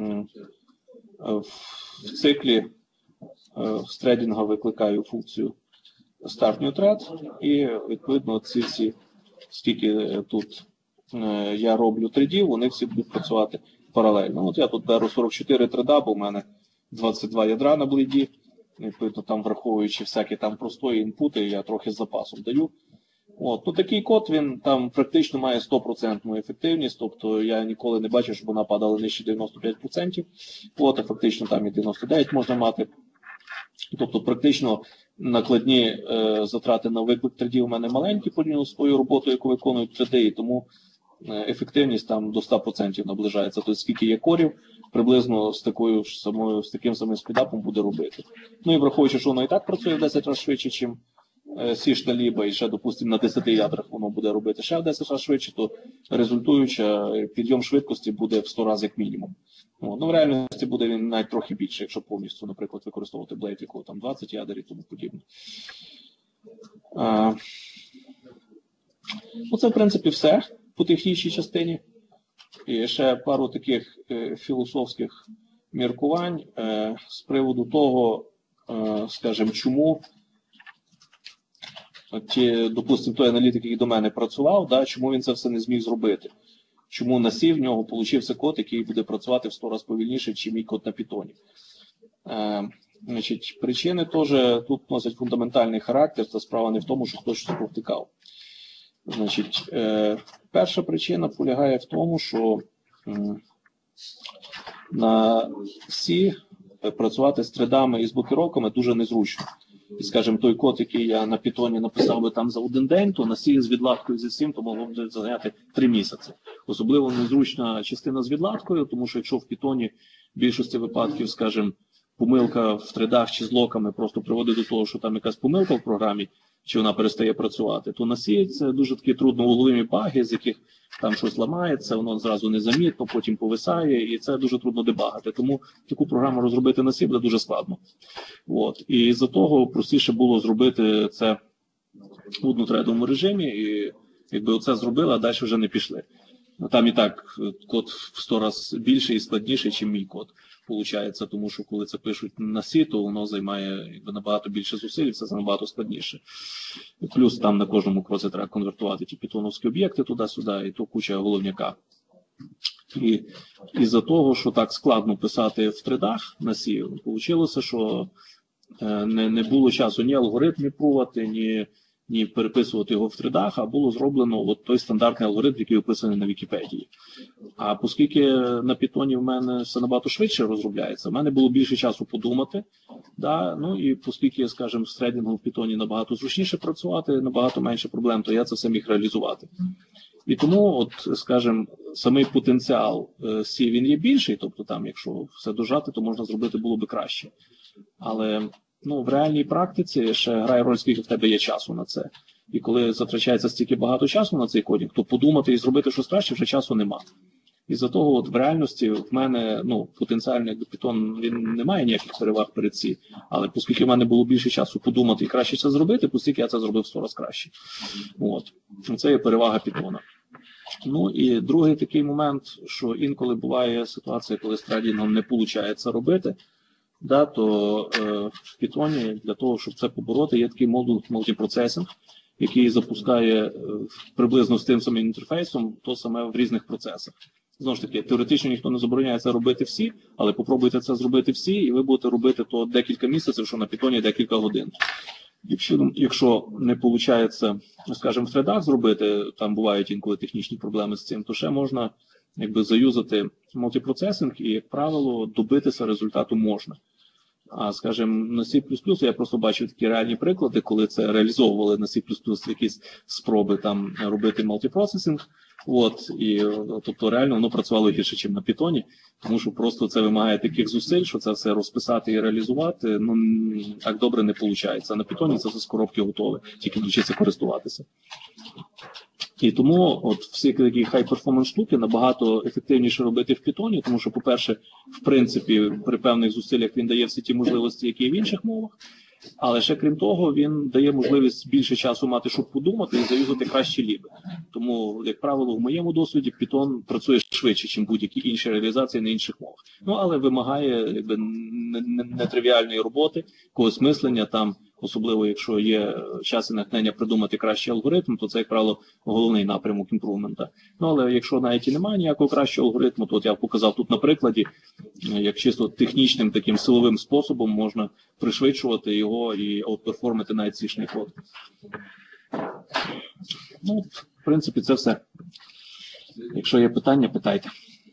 A: в циклі з трейдинга викликаю функцію startNewThread і відповідно ці всі, скільки тут я роблю трейдів, вони всі будуть працювати паралельно. От я тут беру сорок чотири треда, бо в мене двадцять два ядра на бліді, відповідно там враховуючи всякі там простої інпути, я трохи з запасом даю. От, ну такий код, він там практично має сто відсотків ефективність, тобто я ніколи не бачив, щоб вона падала нижче дев'яносто п'ять відсотків, от, а фактично там і дев'яносто дев'ять відсотків можна мати. Тобто практично накладні е, затрати на виклик трейдів у мене маленькі порівняно з тою роботою, яку виконують треди, і тому ефективність там до ста відсотків наближається. Тобто скільки є корів, приблизно з такою ж самою, з таким самим спідапом буде робити. Ну і враховуючи, що воно і так працює в десять разів швидше, ніж Сіш та Ліба, і ще, допустимо, на десяти ядрах воно буде робити ще в десять разів швидше, то результуюча підйом швидкості буде в сто разів як мінімум. Ну, в реальності буде він навіть трохи більше, якщо повністю, наприклад, використовувати блейд, якого там двадцять ядер і тому подібне. А, ну, це, в принципі, все по технічній частині. І ще пару таких е, філософських міркувань е, з приводу того, е, скажімо, чому ті, допустимо, той аналітик, який до мене працював, да, чому він це все не зміг зробити. Чому на Сі в нього получився код, який буде працювати в сто разів повільніше, ніж мій код на Python. Е, значить, причини теж тут носять фундаментальний характер, це справа не в тому, що хтось щось повтикав. Значить, е, перша причина полягає в тому, що е, на Сі працювати з тредами і з блокировками дуже незручно. І, скажімо, той код, який я на Python написав би там за один день, то на Сі з відладкою зі всім, то могло б зайняти три місяці. Особливо незручна частина з відладкою, тому що якщо в Python в більшості випадків, скажімо, помилка в тредах чи з локами просто приводить до того, що там якась помилка в програмі, чи вона перестає працювати, то на Сі це дуже такі трудновуглові баги, з яких там щось ламається, воно зразу незамітно, потім повисає, і це дуже трудно дебагати. Тому таку програму розробити на Сі буде дуже складно. От. І з-за того простіше було зробити це в однотредовому режимі, і якби оце зробили, а далі вже не пішли. Там і так код в сто разів більший і складніший, ніж мій код. Получається, тому що коли це пишуть на Сі, то воно займає якби, набагато більше зусиль, це набагато складніше. Плюс там на кожному кроці треба конвертувати ті пітоновські об'єкти туди-сюди, і то куча головняка. І із-за того, що так складно писати в тредах на Сі, вийшло, що не, не було часу ні алгоритмів пробувати, ні, ні переписувати його в тредах, а було зроблено от той стандартний алгоритм, який описаний на Вікіпедії. А оскільки на Python в мене все набагато швидше розробляється, в мене було більше часу подумати, да? Ну і оскільки, скажімо, з трейдингом в Python набагато зручніше працювати, набагато менше проблем, то я це все міг реалізувати. І тому, от, скажімо, самий потенціал Сі, він є більший, тобто там, якщо все дожати, то можна зробити було би краще. Але ну, в реальній практиці ще грає роль, скільки в тебе є часу на це. І коли затрачається стільки багато часу на цей кодінг, то подумати і зробити щось краще вже часу нема. І за того от в реальності в мене ну, потенціальний Python, він не має ніяких переваг перед Сі. Але оскільки в мене було більше часу подумати і краще це зробити, оскільки я це зробив сто разів краще. От. Це є перевага Python. Ну і другий такий момент, що інколи буває ситуація, коли з трейдингом не виходить робити, да, то е, в Python для того, щоб це побороти, є такий модуль мультипроцесинг, який запускає е, приблизно з тим самим інтерфейсом, то саме в різних процесах. Знову ж таки, теоретично ніхто не забороняє це робити всі, але попробуйте це зробити всі, і ви будете робити то декілька місяців, що на Python декілька годин. Якщо, якщо не виходить, скажімо, в тредах зробити, там бувають інколи технічні проблеми з цим, то ще можна якби заюзати мультипроцесинг і, як правило, добитися результату можна. А, скажімо, на C++ я просто бачив такі реальні приклади, коли це реалізовували на C++ якісь спроби там робити мультипроцесинг. От, і, тобто реально воно працювало гірше, ніж на Python, тому що просто це вимагає таких зусиль, що це все розписати і реалізувати, ну, так добре не виходить. А на Python це все з коробки готове, тільки навчитися користуватися. І тому от всі такі high-performance штуки набагато ефективніше робити в Python, тому що, по-перше, в принципі, при певних зусиллях він дає всі ті можливості, які є в інших мовах, але ще крім того, він дає можливість більше часу мати, щоб подумати і заюзати кращі ліби. Тому, як правило, в моєму досвіді Python працює швидше, ніж будь-які інші реалізації на інших мовах. Ну, але вимагає якби нетривіальної роботи, якогось мислення там, особливо якщо є час і натхнення придумати кращий алгоритм, то це, як правило, головний напрямок імпрувмента. Ну, але якщо навіть і немає ніякого кращого алгоритму, то от я показав тут на прикладі, як чисто технічним таким силовим способом можна пришвидшувати його і аутперформити навіть сішний код. Ну, в принципі, це все. Якщо є питання, питайте.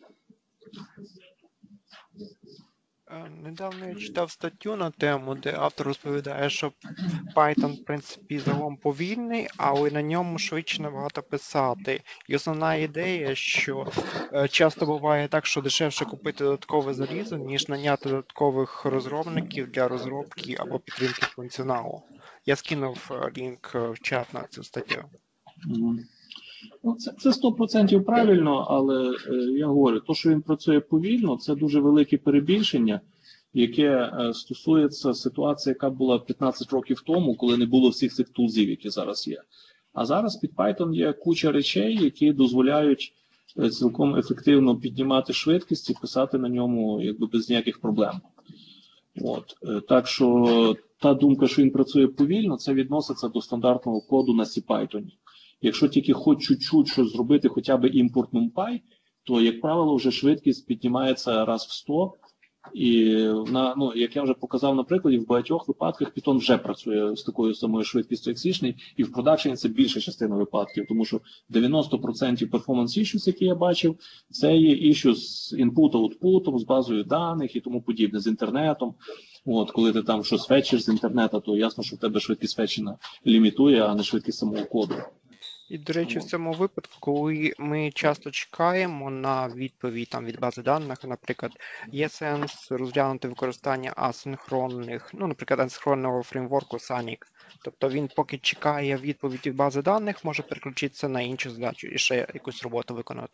C: Недавно я читав статтю на тему, де автор розповідає, що Python, в принципі, загалом повільний, але на ньому швидше набагато писати. І основна ідея, що е, часто буває так, що дешевше купити додаткове залізо, ніж наняти додаткових розробників для розробки або підтримки функціоналу. Я скинув лінк в чат на цю статтю.
A: Mm-hmm. Ну, це, це сто відсотків правильно, але е, я говорю, то, що він працює повільно, це дуже велике перебільшення, яке е, стосується ситуації, яка була п'ятнадцять років тому, коли не було всіх цих тулзів, які зараз є. А зараз під Python є куча речей, які дозволяють е, цілком ефективно піднімати швидкість і писати на ньому якби без ніяких проблем. От. Е, так що та думка, що він працює повільно, це відноситься до стандартного коду на C-Python. Якщо тільки хоч чуть-чуть щось зробити, хоча б імпорт NumPy, то, як правило, вже швидкість піднімається раз в сто. І, на, ну, як я вже показав на прикладі, в багатьох випадках Python вже працює з такою самою швидкістю, як C-шний, і в продакшені це більша частина випадків, тому що дев'яносто відсотків performance issues, які я бачив, це є issues з input-output, з базою даних і тому подібне, з інтернетом. От, коли ти там щось фетчиш з інтернету, то ясно, що в тебе швидкість фетчення лімітує, а не швидкість самого коду.
C: І, до речі, в цьому випадку, коли ми часто чекаємо на відповідь там, від бази даних, наприклад, є сенс розглянути використання асинхронних, ну, наприклад, асинхронного фреймворку Sonic. Тобто він поки чекає відповідь від бази даних, може переключитися на іншу задачу і ще якусь роботу виконати.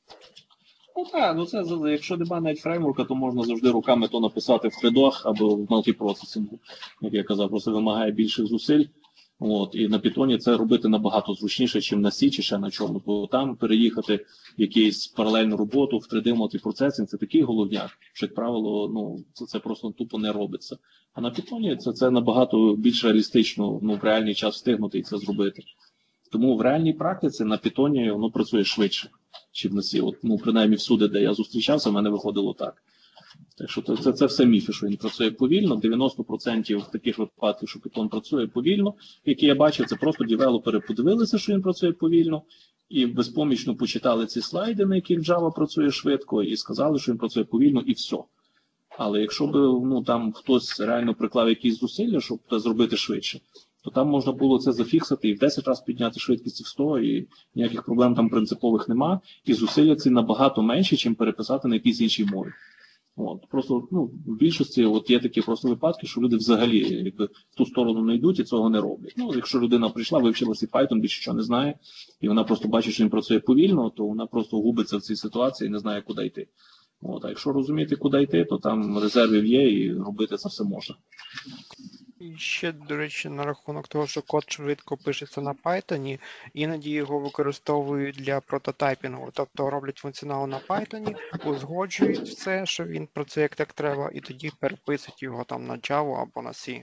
A: Ну так, ну це, якщо немає навіть фреймворка, то можна завжди руками то написати в тредах або в мультипроцесингу. Як я казав, просто вимагає більших зусиль. От, і на Python це робити набагато зручніше, ніж на C чи ще на чому. Бо там переїхати в якусь паралельну роботу в три ді мультипроцесинг – це такий головняк, що, як правило, ну, це, це просто тупо не робиться. А на Python це, це набагато більш реалістично, ну, в реальний час встигнути і це зробити. Тому в реальній практиці на Python воно працює швидше, ніж на C. От, ну, принаймні всюди, де я зустрічався, в мене виходило так. Так що це, це все міфи, що він працює повільно. дев'яносто відсотків таких випадків, що Python працює повільно, які я бачив, це просто девелопери подивилися, що він працює повільно, і безпомічно почитали ці слайди, на яких Java працює швидко, і сказали, що він працює повільно, і все. Але якщо б ну, там хтось реально приклав якісь зусилля, щоб це зробити швидше, то там можна було це зафіксити і в десять разів підняти швидкість в сто, і ніяких проблем там принципових нема, і зусилля ці набагато менші, ніж переписати на якійсь іншій мові. От, просто ну, в більшості от є такі просто випадки, що люди взагалі якби, в ту сторону не йдуть і цього не роблять. Ну, якщо людина прийшла, вивчилася Python, більше нічого не знає, і вона просто бачить, що він працює повільно, то вона просто губиться в цій ситуації і не знає, куди йти. От, а якщо розуміти, куди йти, то там резервів є і робити це все можна.
C: І ще, до речі, на рахунок того, що код швидко пишеться на Python, іноді його використовують для прототайпінгу. Тобто роблять функціонал на Python, узгоджують все, що він працює як так треба, і тоді переписують його там на Java або на C.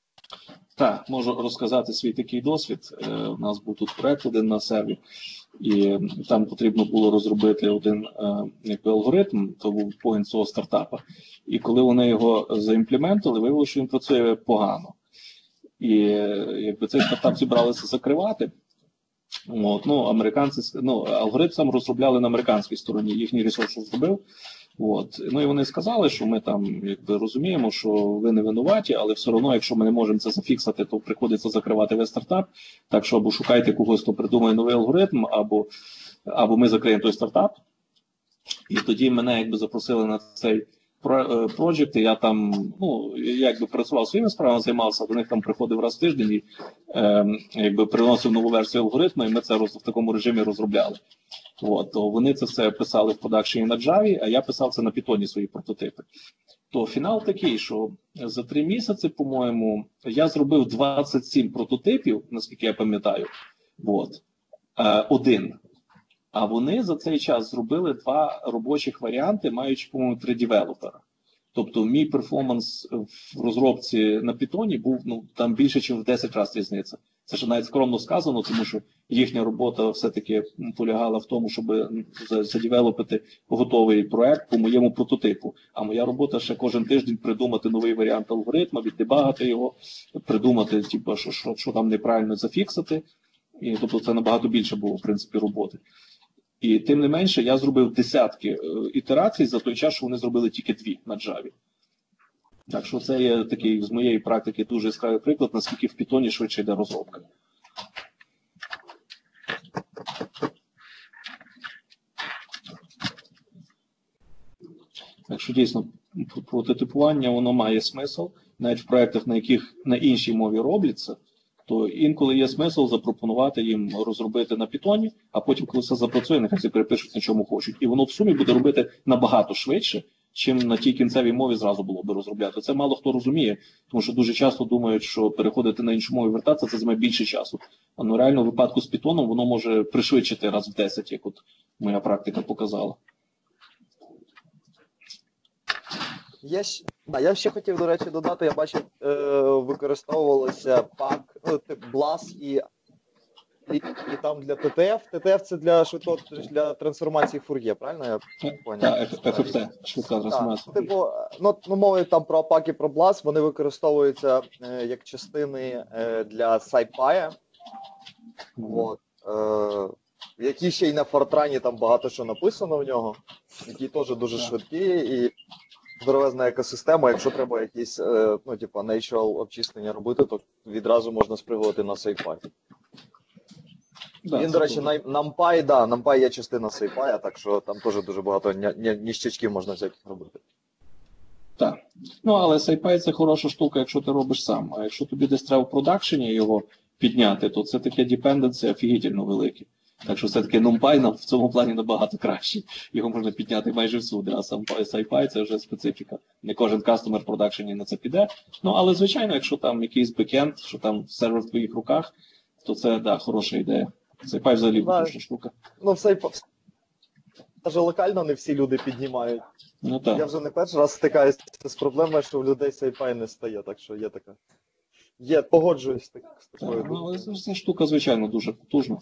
A: Так, можу розказати свій такий досвід. Е, У нас був тут проект один на серві, і там потрібно було розробити один е, якби, алгоритм, то був поінт цього стартапа. І коли вони його заімплементували, виявилося, що він працює погано. І е, якби цей стартап зібралися закривати, от, ну, американці, ну, алгоритм сам розробляли на американській стороні, їхній ресурс зробив. От. Ну і вони сказали, що ми там якби розуміємо, що ви не винуваті, але все одно, якщо ми не можемо це зафіксати, то приходиться закривати весь стартап. Так що або шукайте когось, хто придумає новий алгоритм, або, або ми закриємо той стартап. І тоді мене якби запросили на цей проєкт, і я там, ну, якби працював своїми справами, займався, до них там приходив раз в тиждень і е, якби приносив нову версію алгоритму, і ми це роз, в такому режимі розробляли. От, то вони це все писали в продакшені на Java, а я писав це на Python свої прототипи. То фінал такий, що за три місяці, по-моєму, я зробив двадцять сім прототипів, наскільки я пам'ятаю, от, е, один. А вони за цей час зробили два робочих варіанти, маючи, по-моєму, три девелопера. Тобто мій перформанс в розробці на Python був, ну, там більше, ніж в десять разів різниця. Це ж навіть скромно сказано, тому що їхня робота все-таки полягала в тому, щоб задевелопити готовий проект по моєму прототипу. А моя робота ще кожен тиждень придумати новий варіант алгоритму, віддебагати його, придумати, типу, що, що, що там неправильно зафіксити. І, тобто це набагато більше було, в принципі, роботи. І тим не менше, я зробив десятки е, ітерацій за той час, що вони зробили тільки дві на Java. Так що це є такий з моєї практики дуже яскравий приклад, наскільки в Python швидше йде розробка. Так що дійсно прототипування воно має смисл, навіть в проєктах, на яких на іншій мові робляться, то інколи є смисл запропонувати їм розробити на Python, а потім, коли все запрацює, нехай це перепишуть на чому хочуть. І воно в сумі буде робити набагато швидше, чим на тій кінцевій мові зразу було би розробляти. Це мало хто розуміє, тому що дуже часто думають, що переходити на іншу мову і вертатися, це займе більше часу. А ну реально в випадку з Python воно може пришвидшити раз в десять, як от моя практика показала.
B: Я, ще, да, я ще хотів, до речі, додати, я бачив, е, використовувалося пак, ну, тип блас і, і, і там для ті ті еф. ті ті еф це для швидкого, для трансформації Фур'є, правильно я поняв?
A: Так, еф еф те, швидка трансформація.
B: Типу, ну, ну, мови там про пак і про блас, вони використовуються е, як частини е, для SciPy. От, е, які ще й на Фортрані там багато що написано в нього, які теж дуже швидкі і здоровезна екосистема. Якщо треба якісь, ну, типу, natural обчислення робити, то відразу можна спригувати на SciPy.
A: Да,
B: Він, до речі, на NumPy, да, NumPy є частина SciPy, так що там теж дуже багато ніщачків можна всяких робити.
A: Так. Ну, але SciPy це хороша штука, якщо ти робиш сам. А якщо тобі десь треба в продакшені його підняти, то це таке dependency офігітельно велике. Так що все-таки NumPy в цьому плані набагато кращий. Його можна підняти майже всюди, а сам SciPy це вже специфіка. Не кожен кастомер в продакшені на це піде. Ну, але, звичайно, якщо там якийсь бекенд, що там сервер в твоїх руках, то це, да, хороша ідея. SciPy взагалі хороша штука.
B: Ну, в SciPy, навіть локально не всі люди піднімають.
A: Ну, так.
B: Я вже не перший раз стикаюся з проблемою, що в людей SciPy не стає, так що є така. Є, погоджуюсь так, з такою.
A: Так, ну, але ця штука, звичайно, дуже потужна.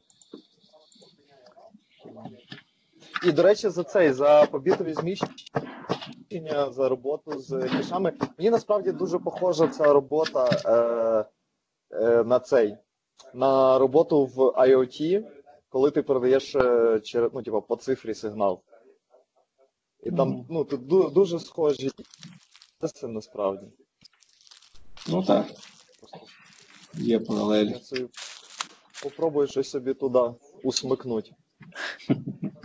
B: І, до речі, за цей, за побітові зміщення, за роботу з кешами, мені насправді дуже похожа ця робота е, е, на цей, на роботу в IoT, коли ти передаєш е, через, ну, типу, по цифрі сигнал. І там, ну, тут ду- дуже схожі це насправді.
A: Ну так, є паралелі.
B: Я собі попробую щось собі туди усмикнути.